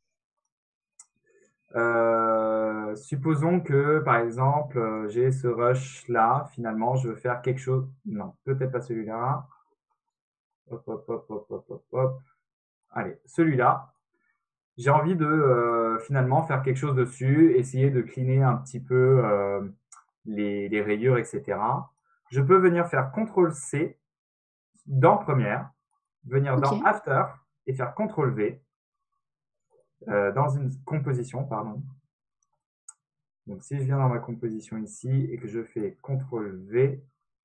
Euh, supposons que, par exemple, euh, j'ai ce rush-là, finalement, je veux faire quelque chose... Non, peut-être pas celui-là. Hop, hop, hop, hop, hop, hop, hop. Allez, celui-là. J'ai envie de, euh, finalement, faire quelque chose dessus, essayer de cleaner un petit peu euh, les, les rayures, et cetera. Je peux venir faire contrôle C dans Premiere, venir Ok. dans After et faire contrôle V euh, dans une composition, pardon. Donc, si je viens dans ma composition ici et que je fais contrôle V,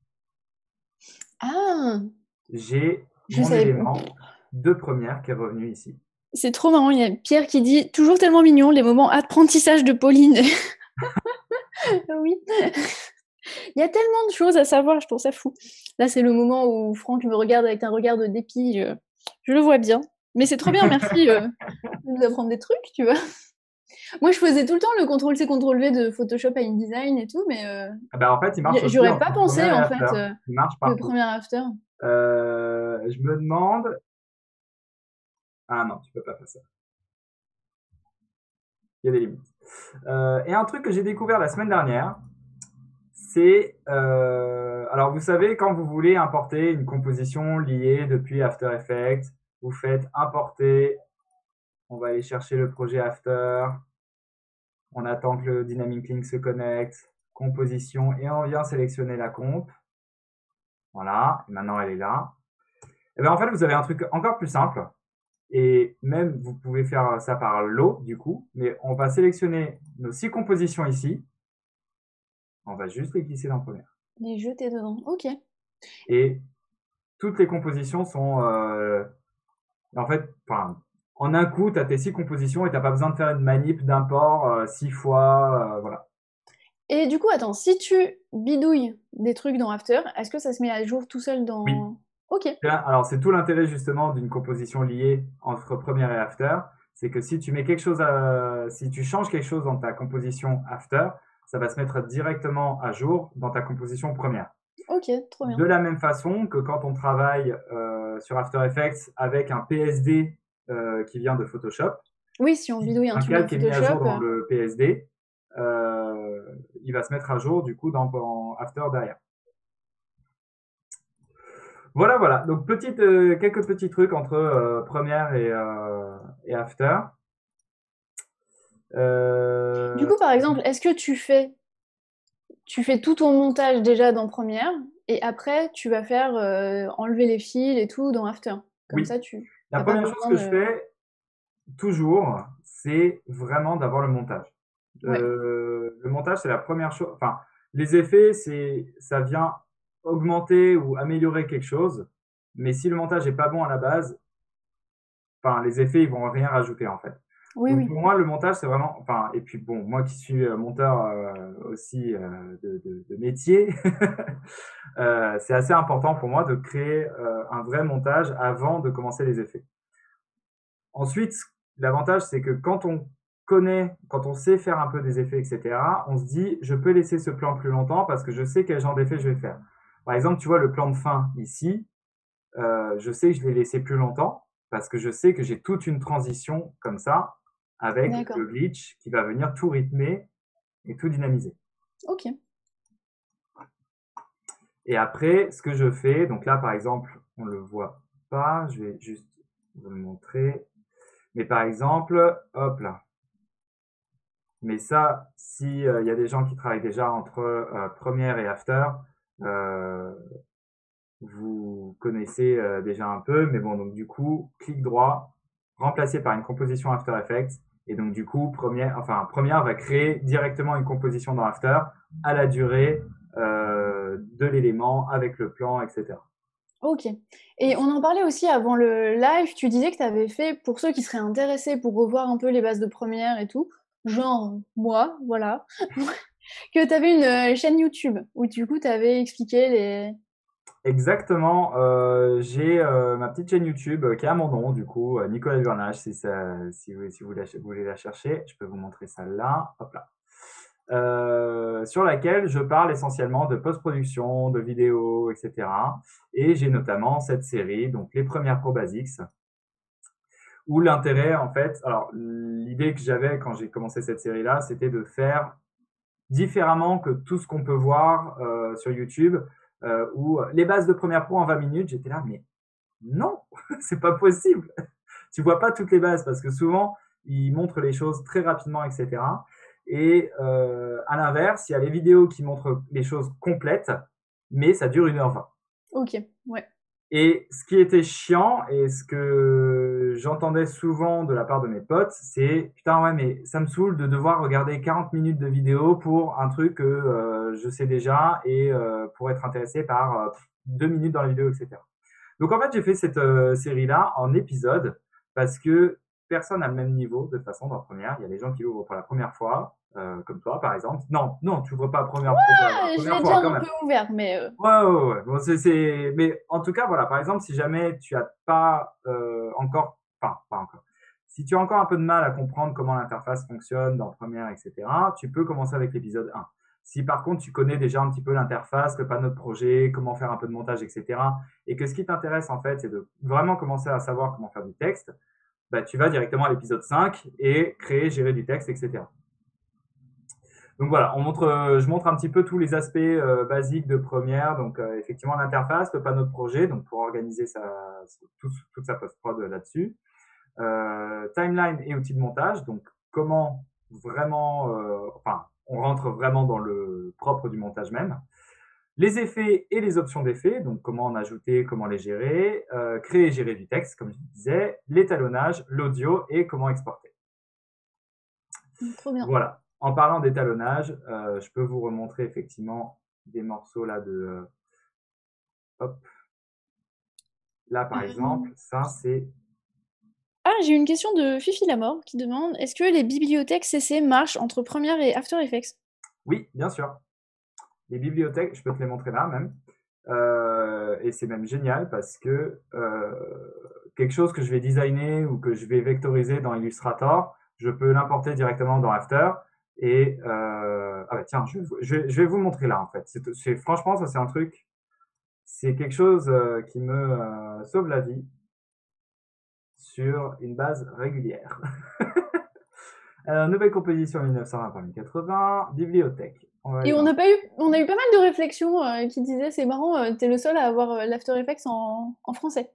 Ah, j'ai je mon savais. élément de Premiere qui est revenu ici. C'est trop marrant. Il y a Pierre qui dit toujours tellement mignon les moments apprentissage de Pauline. Oui. Il y a tellement de choses à savoir, je trouve ça fou. Là, c'est le moment où Franck me regarde avec un regard de dépit, je je le vois bien. Mais c'est trop bien, merci, heu, de nous apprendre des trucs, tu vois? Moi, je faisais tout le temps le contrôle C, contrôle V de Photoshop à InDesign et tout, mais heu, Ah bah, en fait, il marche y aussi j'aurais pas entre pensé, première et en fait, after. heu, Il marche que partout. première after. Euh, je me demande. Ah non, tu peux pas faire ça. Il y a des limites. Euh, et un truc que j'ai découvert la semaine dernière, c'est euh, alors vous savez quand vous voulez importer une composition liée depuis After Effects, vous faites importer, on va aller chercher le projet After, on attend que le Dynamic Link se connecte, composition et on vient sélectionner la comp. Voilà, et maintenant elle est là. Et bien en fait vous avez un truc encore plus simple et même vous pouvez faire ça par lot du coup, mais on va sélectionner nos six compositions ici. On va juste les glisser dans première. Les jeter dedans, OK. Et toutes les compositions sont euh, en fait, enfin, en un coup, tu as tes six compositions et tu n'as pas besoin de faire une manip d'import euh, six fois, euh, voilà. Et du coup, attends, si tu bidouilles des trucs dans After, est-ce que ça se met à jour tout seul Oui. dans... OK. Alors, c'est tout l'intérêt justement d'une composition liée entre première et after, c'est que si tu mets quelque chose, à, si tu changes quelque chose dans ta composition after, ça va se mettre directement à jour dans ta composition première. OK, trop bien. De la même façon que quand on travaille euh, sur After Effects avec un P S D euh, qui vient de Photoshop, Oui, si on bidouille un un truc dans calque est mis à jour Photoshop, dans euh, le P S D, euh, il va se mettre à jour du coup dans, dans After derrière. Voilà, voilà. Donc petite, euh, quelques petits trucs entre euh, première et, euh, et After. du Euh, coup, par exemple, est-ce que tu fais, tu fais tout ton montage déjà dans Première et après tu vas faire euh, enlever les fils et tout dans After. Comme oui. ça, tu La n'as pas première chose besoin que je de... fais toujours, c'est vraiment d'avoir le montage. Ouais, Euh, le montage, c'est la première chose. Enfin, les effets, c'est, ça vient augmenter ou améliorer quelque chose. Mais si le montage est pas bon à la base, enfin, les effets, ils vont rien rajouter en fait. oui, Donc oui. pour moi, le montage, c'est vraiment, enfin, et puis bon, moi qui suis euh, monteur euh, aussi euh, de, de, de métier, euh, c'est assez important pour moi de créer euh, un vrai montage avant de commencer les effets. Ensuite, l'avantage, c'est que quand on connaît, quand on sait faire un peu des effets, et cetera, on se dit, je peux laisser ce plan plus longtemps parce que je sais quel genre d'effet je vais faire. Par exemple, tu vois le plan de fin ici, euh, je sais que je l'ai laissé plus longtemps parce que je sais que j'ai toute une transition comme ça avec D'accord. le glitch qui va venir tout rythmer et tout dynamiser. Ok. Et après, ce que je fais, donc là, par exemple, on le voit pas, je vais juste vous le montrer. Mais par exemple, hop là. Mais ça, si euh, il y a des gens qui travaillent déjà entre euh, première et after, euh, vous connaissez euh, déjà un peu. Mais bon, donc du coup, clic droit, remplacé par une composition After Effects. Et donc du coup, première, enfin première va créer directement une composition dans After à la durée euh, de l'élément avec le plan, et cetera. Ok. Et on en parlait aussi avant le live, tu disais que tu avais fait, pour ceux qui seraient intéressés pour revoir un peu les bases de Première et tout, genre moi, voilà, que tu avais une euh, chaîne YouTube où du coup tu avais expliqué les... Exactement. Euh, j'ai euh, ma petite chaîne YouTube euh, qui est à mon nom, du coup, euh, Nicolas Vernage, si, ça, si, vous, si vous, la, vous voulez la chercher, je peux vous montrer ça là. Hop là. Euh, sur laquelle je parle essentiellement de post-production, de vidéos, et cetera. Et j'ai notamment cette série, donc les premières Pro Basics, où l'intérêt, en fait, alors l'idée que j'avais quand j'ai commencé cette série-là, c'était de faire différemment que tout ce qu'on peut voir euh, sur YouTube, euh, où les bases de première pro en vingt minutes, j'étais là, mais non, c'est pas possible. Tu vois pas toutes les bases parce que souvent, ils montrent les choses très rapidement, et cetera. Et euh, à l'inverse, il y a les vidéos qui montrent les choses complètes, mais ça dure une heure vingt. Ok, ouais. Et ce qui était chiant et ce que j'entendais souvent de la part de mes potes, c'est putain ouais mais ça me saoule de devoir regarder quarante minutes de vidéo pour un truc que euh, je sais déjà et euh, pour être intéressé par euh, deux minutes dans la vidéo, et cetera. Donc en fait j'ai fait cette euh, série-là en épisode parce que personne n'a le même niveau de toute façon dans la première. Il y a des gens qui l'ouvrent pour la première fois, euh, comme toi, par exemple. Non, non, tu ouvres pas la première, pro- la Ah, je première l'ai déjà fois, quand un même. peu ouvert, mais euh, Ouais, ouais, ouais. Bon, c'est, c'est... Mais en tout cas, voilà, par exemple, si jamais tu as pas euh, encore, enfin, pas encore, si tu as encore un peu de mal à comprendre comment l'interface fonctionne dans Premiere, et cetera, tu peux commencer avec l'épisode un. Si par contre tu connais déjà un petit peu l'interface, le panneau de projet, comment faire un peu de montage, et cetera, et que ce qui t'intéresse en fait, c'est de vraiment commencer à savoir comment faire du texte, bah, tu vas directement à l'épisode cinq et créer, gérer du texte, et cetera. Donc voilà, on montre, euh, je montre un petit peu tous les aspects euh, basiques de Premiere. Donc euh, effectivement l'interface, le panneau de projet, donc pour organiser sa, tout, toute sa post-prod là-dessus. Euh, timeline et outils de montage, donc comment vraiment, euh, enfin, on rentre vraiment dans le propre du montage même. Les effets et les options d'effets, donc comment en ajouter, comment les gérer, euh, créer et gérer du texte, comme je disais, l'étalonnage, l'audio et comment exporter. trop bien. Voilà. En parlant d'étalonnage, euh, je peux vous remontrer effectivement des morceaux là de euh, hop. Là par exemple, Euh, ça c'est Ah, j'ai une question de Fifi Lamort qui demande est-ce que les bibliothèques C C marchent entre Premiere et After Effects? oui, bien sûr. Les bibliothèques, je peux te les montrer là même. Euh, et c'est même génial parce que euh, quelque chose que je vais designer ou que je vais vectoriser dans Illustrator, je peux l'importer directement dans After. Et euh, ah bah tiens, je, je, je vais vous montrer là en fait. C'est, c'est franchement ça c'est un truc, c'est quelque chose euh, qui me euh, sauve la vie sur une base régulière. Alors, nouvelle composition mille neuf cent vingt par mille quatre-vingts, bibliothèque. On va aller Et on dans. a pas eu, on a eu pas mal de réflexions euh, qui disaient c'est marrant, euh, t'es le seul à avoir euh, l'After Effects en, en français.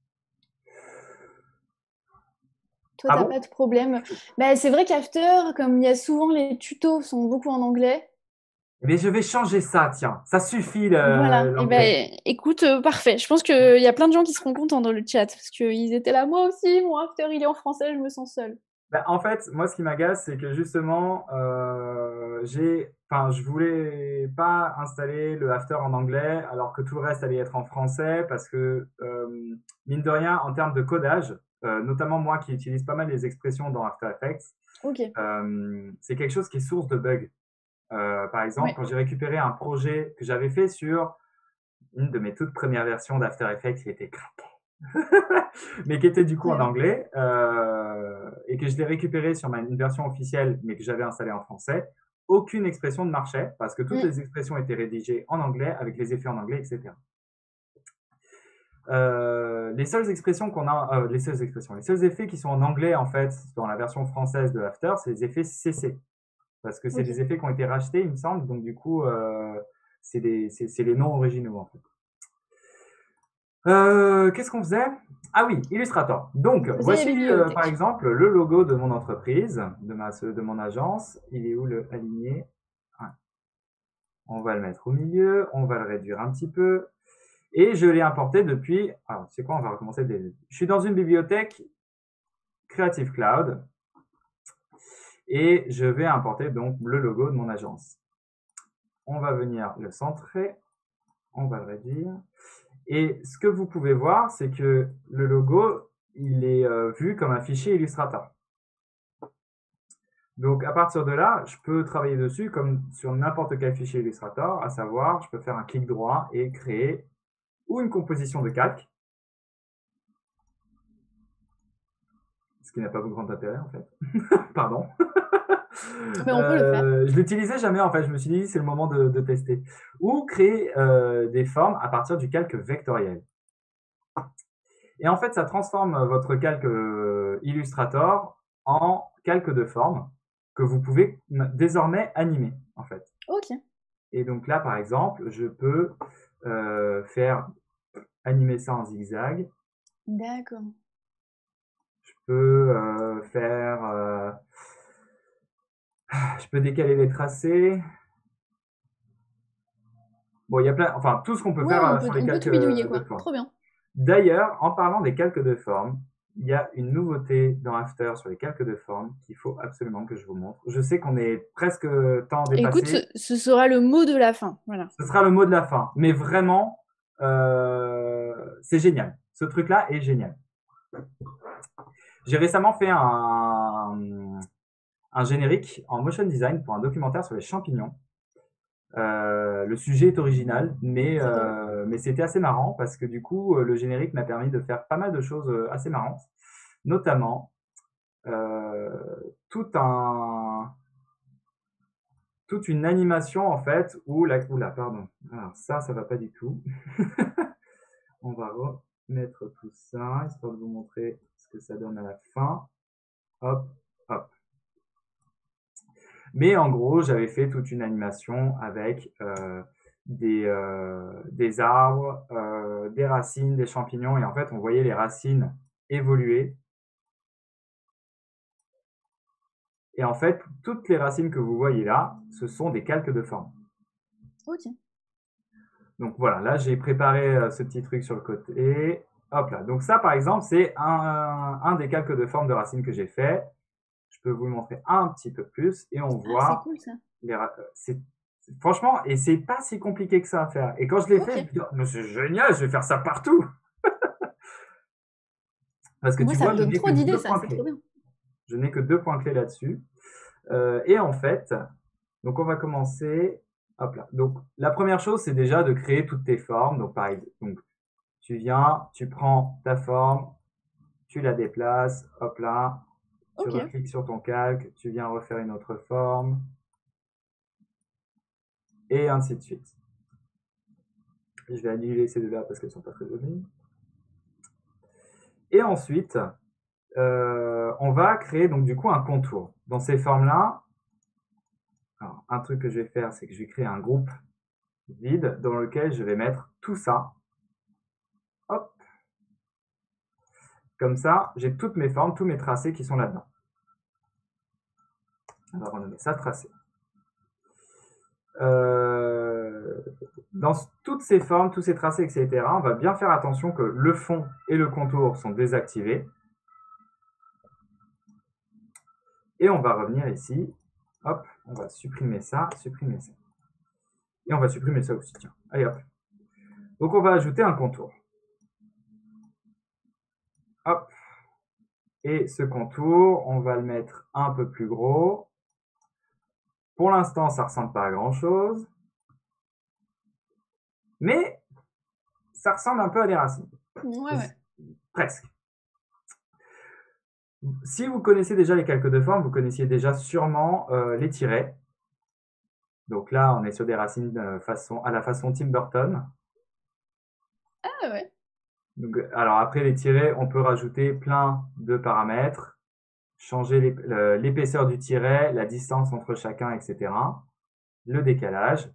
Toi, Ah t'as bon? pas de problème. Bah, c'est vrai qu'After, comme il y a souvent les tutos sont beaucoup en anglais, Mais je vais changer ça, tiens. Ça suffit le- voilà. Et l'anglais. ben, écoute, euh, parfait. Je pense qu'il y a plein de gens qui seront contents dans le chat parce qu'ils étaient là. Moi aussi, mon After il est en français, je me sens seule. Bah, en fait, moi, ce qui m'agace, c'est que justement, euh, j'ai, enfin, je voulais pas installer le After en anglais, alors que tout le reste allait être en français, parce que euh, mine de rien, en termes de codage, euh, notamment moi qui utilise pas mal les expressions dans After Effects, Ok. euh, c'est quelque chose qui est source de bugs. Euh, par exemple, Ouais. quand j'ai récupéré un projet que j'avais fait sur une de mes toutes premières versions d'After Effects qui était craquée, mais qui était du coup en Incroyable. anglais, euh, et que je l'ai récupéré sur ma, une version officielle, mais que j'avais installée en français, aucune expression ne marchait, parce que toutes Mm. les expressions étaient rédigées en anglais, avec les effets en anglais, et cetera. Euh, les seules expressions qu'on a, euh, les seules expressions, les seuls effets qui sont en anglais en fait dans la version française de After, c'est les effets C C, parce que c'est Ok. des effets qui ont été rachetés, il me semble, donc du coup, euh, c'est des, c'est, c'est les noms originaux en fait. Euh, qu'est-ce qu'on faisait? Ah oui, Illustrator. Donc, On faisait les voici euh, par bibliothèques. exemple le logo de mon entreprise, de, ma, de mon agence. Il est où le aligné? Ouais. On va le mettre au milieu, on va le réduire un petit peu. Et je l'ai importé depuis. Alors, c'est quoi? On va recommencer dès le début. Je suis dans une bibliothèque Creative Cloud et je vais importer donc le logo de mon agence. On va venir le centrer, on va le réduire. Et ce que vous pouvez voir, c'est que le logo, il est euh, vu comme un fichier Illustrator. Donc à partir de là, je peux travailler dessus comme sur n'importe quel fichier Illustrator, à savoir, je peux faire un clic droit et créer ou une composition de calque, ce qui n'a pas beaucoup d'intérêt en fait. Pardon. Mais on peut le faire. Euh, je l'utilisais jamais en fait, je me suis dit c'est le moment de, de tester. Ou créer euh, des formes à partir du calque vectoriel. Et en fait, ça transforme votre calque euh, Illustrator en calque de forme que vous pouvez désormais animer en fait. Ok. Et donc là, par exemple, je peux euh, faire animer ça en zigzag. D'accord. Je peux euh, faire, euh, je peux décaler les tracés. Bon, il y a plein, enfin tout ce qu'on peut Ouais, faire on euh, peut, sur les on peut calques tout bidouiller, euh, de quoi. forme. Trop bien. D'ailleurs, en parlant des calques de forme, il y a une nouveauté dans After sur les calques de forme qu'il faut absolument que je vous montre. Je sais qu'on est presque temps Écoute, ce, dépassé. ce sera le mot de la fin. Voilà. Ce sera le mot de la fin. Mais vraiment, euh, c'est génial. Ce truc-là est génial. J'ai récemment fait un, un générique en motion design pour un documentaire sur les champignons. Euh, le sujet est original, mais, euh, mais c'était assez marrant parce que du coup, le générique m'a permis de faire pas mal de choses assez marrantes, notamment euh, tout un, toute une animation en fait où la, oula, pardon, alors ça, ça va pas du tout. On va remettre tout ça histoire de vous montrer ce que ça donne à la fin. Hop, hop. Mais en gros, j'avais fait toute une animation avec euh, des, euh, des arbres, euh, des racines, des champignons. Et en fait, on voyait les racines évoluer. Et en fait, toutes les racines que vous voyez là, ce sont des calques de forme. Ok. Donc voilà, là, j'ai préparé euh, ce petit truc sur le côté. Hop là. Donc ça, par exemple, c'est un, un des calques de forme de racines que j'ai fait. Je peux vous le montrer un petit peu plus et on voit. Ah, c'est cool ça. Les, c'est, franchement, et c'est pas si compliqué que ça à faire. Et quand je l'ai Ok. fait, je me dis, oh, mais c'est génial, je vais faire ça partout. Parce que Moi, tu ça vois, me je donne n'ai trop que d'idées, deux ça, points c'est clés. trop bien. Je n'ai que deux points clés là-dessus. Euh, et en fait, donc on va commencer. Hop là. Donc la première chose, c'est déjà de créer toutes tes formes. Donc par exemple, donc, tu viens, tu prends ta forme, tu la déplaces, hop là, tu Ok. recliques sur ton calque, tu viens refaire une autre forme, et ainsi de suite. Je vais annuler ces deux-là parce qu'elles sont pas très jolies. Et ensuite, euh, on va créer donc du coup un contour. Dans ces formes-là, alors, un truc que je vais faire, c'est que je vais créer un groupe vide dans lequel je vais mettre tout ça. Hop. Comme ça, j'ai toutes mes formes, tous mes tracés qui sont là-dedans. On va renommer ça tracé. Euh, dans toutes ces formes, tous ces tracés, et cetera, on va bien faire attention que le fond et le contour sont désactivés. Et on va revenir ici. Hop, on va supprimer ça, supprimer ça. Et on va supprimer ça aussi, tiens. Allez hop. Donc on va ajouter un contour. Hop. Et ce contour, on va le mettre un peu plus gros. Pour l'instant, ça ressemble pas à grand chose. Mais ça ressemble un peu à des racines. Ouais, ouais. Presque. Si vous connaissez déjà les calques de forme, vous connaissiez déjà sûrement euh, les tirets. Donc là, on est sur des racines euh, façon, à la façon Tim Burton. Ah ouais. Donc, alors après les tirets, on peut rajouter plein de paramètres, changer l'épaisseur du tiret, la distance entre chacun, et cetera. Le décalage.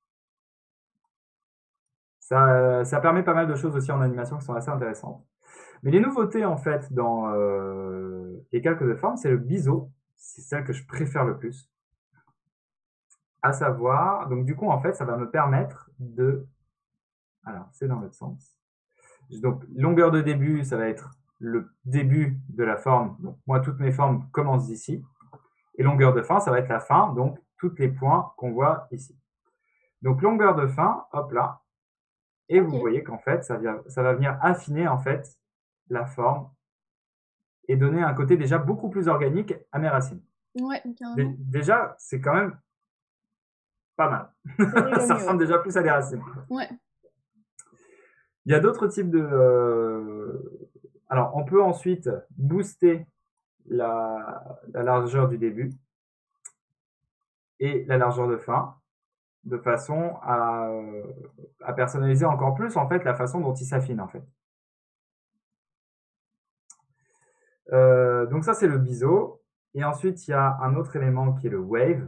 Ça, ça permet pas mal de choses aussi en animation qui sont assez intéressantes. Mais les nouveautés en fait dans euh, les calques de forme, c'est le biseau. C'est celle que je préfère le plus. À savoir, donc du coup en fait, ça va me permettre de... Alors, c'est dans l'autre sens. Donc, longueur de début, ça va être le début de la forme. Donc, moi, toutes mes formes commencent d'ici. Et longueur de fin, ça va être la fin, donc tous les points qu'on voit ici. Donc, longueur de fin, hop là. Et vous Ok. voyez qu'en fait, ça, vient, ça va venir affiner en fait la forme et donner un côté déjà beaucoup plus organique à mes racines. Ouais, Dé- carrément. Déjà, c'est quand même pas C'est mal. déjà Ça mieux, ouais. ressemble déjà plus à des racines. Ouais. Il y a d'autres types de... euh, Alors, on peut ensuite booster la, la largeur du début et la largeur de fin, de façon à, à personnaliser encore plus en fait la façon dont il s'affine en fait. Euh, donc ça c'est le biseau. Et ensuite il y a un autre élément qui est le wave,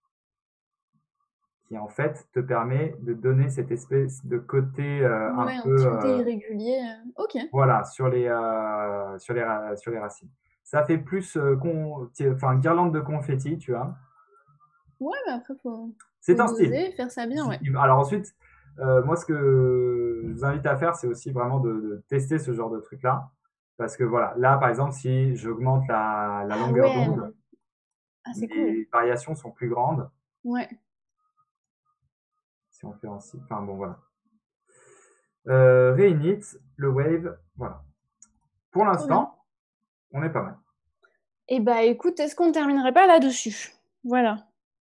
qui en fait te permet de donner cette espèce de côté euh, un Ouais, un peu petit côté euh, irrégulier. euh, Ok. voilà sur les euh, sur les sur les racines. Ça fait plus euh, con, enfin guirlande de confetti, tu vois. Ouais, mais après, faut, C'est faut un style. doser, faire ça bien, ouais. Alors ensuite, euh, moi ce que je vous invite à faire, c'est aussi vraiment de, de tester ce genre de truc-là. Parce que voilà, là par exemple, si j'augmente la, la Ah longueur ouais. d'onde, Ah, c'est cool. les variations sont plus grandes. Ouais. Si on fait ainsi, enfin bon voilà. Euh, Reinit, le wave, voilà. Pour Trop bien. l'instant, on est pas mal. Et bah écoute, est-ce qu'on ne terminerait pas là-dessus? Voilà.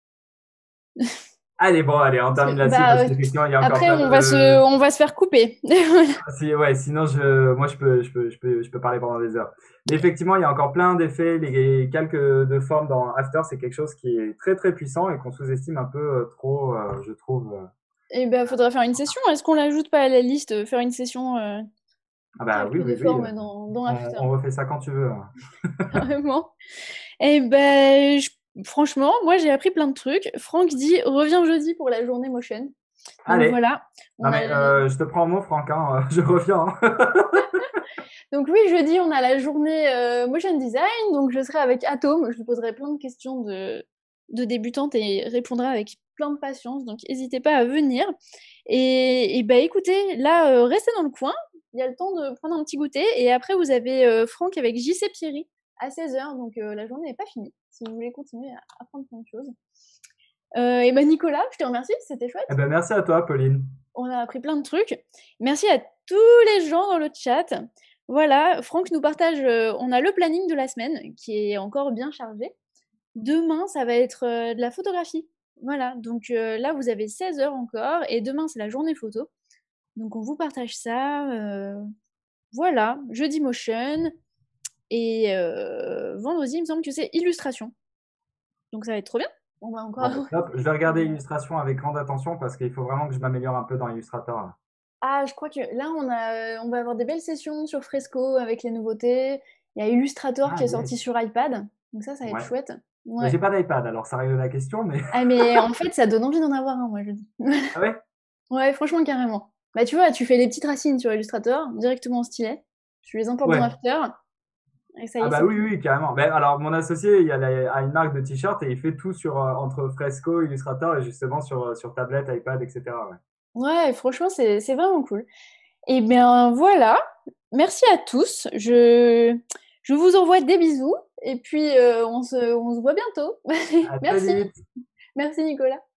Allez, bon, allez, on Parce termine que, là-dessus bah, parce euh, qu'effectivement, il y a encore après, plein on va de. se, on va se faire couper. Si, ouais, sinon, je, moi, je peux, je peux, je peux, je peux parler pendant des heures. Mais effectivement, il y a encore plein d'effets. Les calques de forme dans After, c'est quelque chose qui est très, très puissant et qu'on sous-estime un peu euh, trop, euh, je trouve. euh. Et bah, faudra faire une session. Est-ce qu'on l'ajoute pas à la liste, euh, faire une session euh, Ah bah oui, calque oui, de oui. forme dans, dans On, After? on refait ça quand tu veux. Hein. Carrément. Et ben, je- franchement, moi j'ai appris plein de trucs. Franck dit reviens jeudi pour la journée motion. Donc Allez. voilà, Non on a. mais euh, je te prends au mot, Franck. Hein, je reviens. Hein. Donc oui, jeudi on a la journée euh, motion design. Donc je serai avec Atom. Je lui poserai plein de questions de de débutante et répondrai avec plein de patience. Donc n'hésitez pas à venir. Et, et bah écoutez, là euh, restez dans le coin. Il y a le temps de prendre un petit goûter. Et après vous avez euh, Franck avec J C Pierry à seize heures. Donc euh, la journée n'est pas finie. Si vous voulez continuer à apprendre plein de choses. Euh, et ben Nicolas, je te remercie, c'était chouette. Eh ben merci à toi, Pauline. On a appris plein de trucs. Merci à tous les gens dans le chat. Voilà, Franck nous partage, euh, on a le planning de la semaine qui est encore bien chargé. Demain, ça va être euh, de la photographie. Voilà, donc euh, là, vous avez seize heures encore et demain, c'est la journée photo. Donc on vous partage ça. euh, voilà, jeudi motion et euh, vendredi, il me semble que c'est illustration. Donc ça va être trop bien. On va encore. Bon, bah, top. Je vais regarder l'illustration avec grande attention parce qu'il faut vraiment que je m'améliore un peu dans Illustrator. Là. Ah, je crois que là, on a, on va avoir des belles sessions sur Fresco avec les nouveautés. Il y a Illustrator Ah, qui est sorti yes. sur iPad. Donc ça, ça va être Ouais. chouette. Mais j'ai Ouais. pas d'iPad, alors ça règle la question, mais. Ah, mais en fait, ça donne envie d'en avoir un, moi, je dis. Ah ouais? Ouais, franchement, carrément. Bah, tu vois, tu fais les petites racines sur Illustrator, directement en stylet. Tu les importes dans Ouais. After. Et ça y Ah est, bah c'est oui, plié. oui, carrément. Ben, alors, mon associé, il a, la- a une marque de t-shirt et il fait tout sur, euh, entre Fresco, Illustrator et justement sur, euh, sur tablette, iPad, et cetera. Ouais. Ouais, franchement, c'est c'est vraiment cool. Et bien, voilà. Merci à tous. Je, je vous envoie des bisous. Et puis, euh, on se, on se voit bientôt. À très Merci. vite! Merci, Nicolas.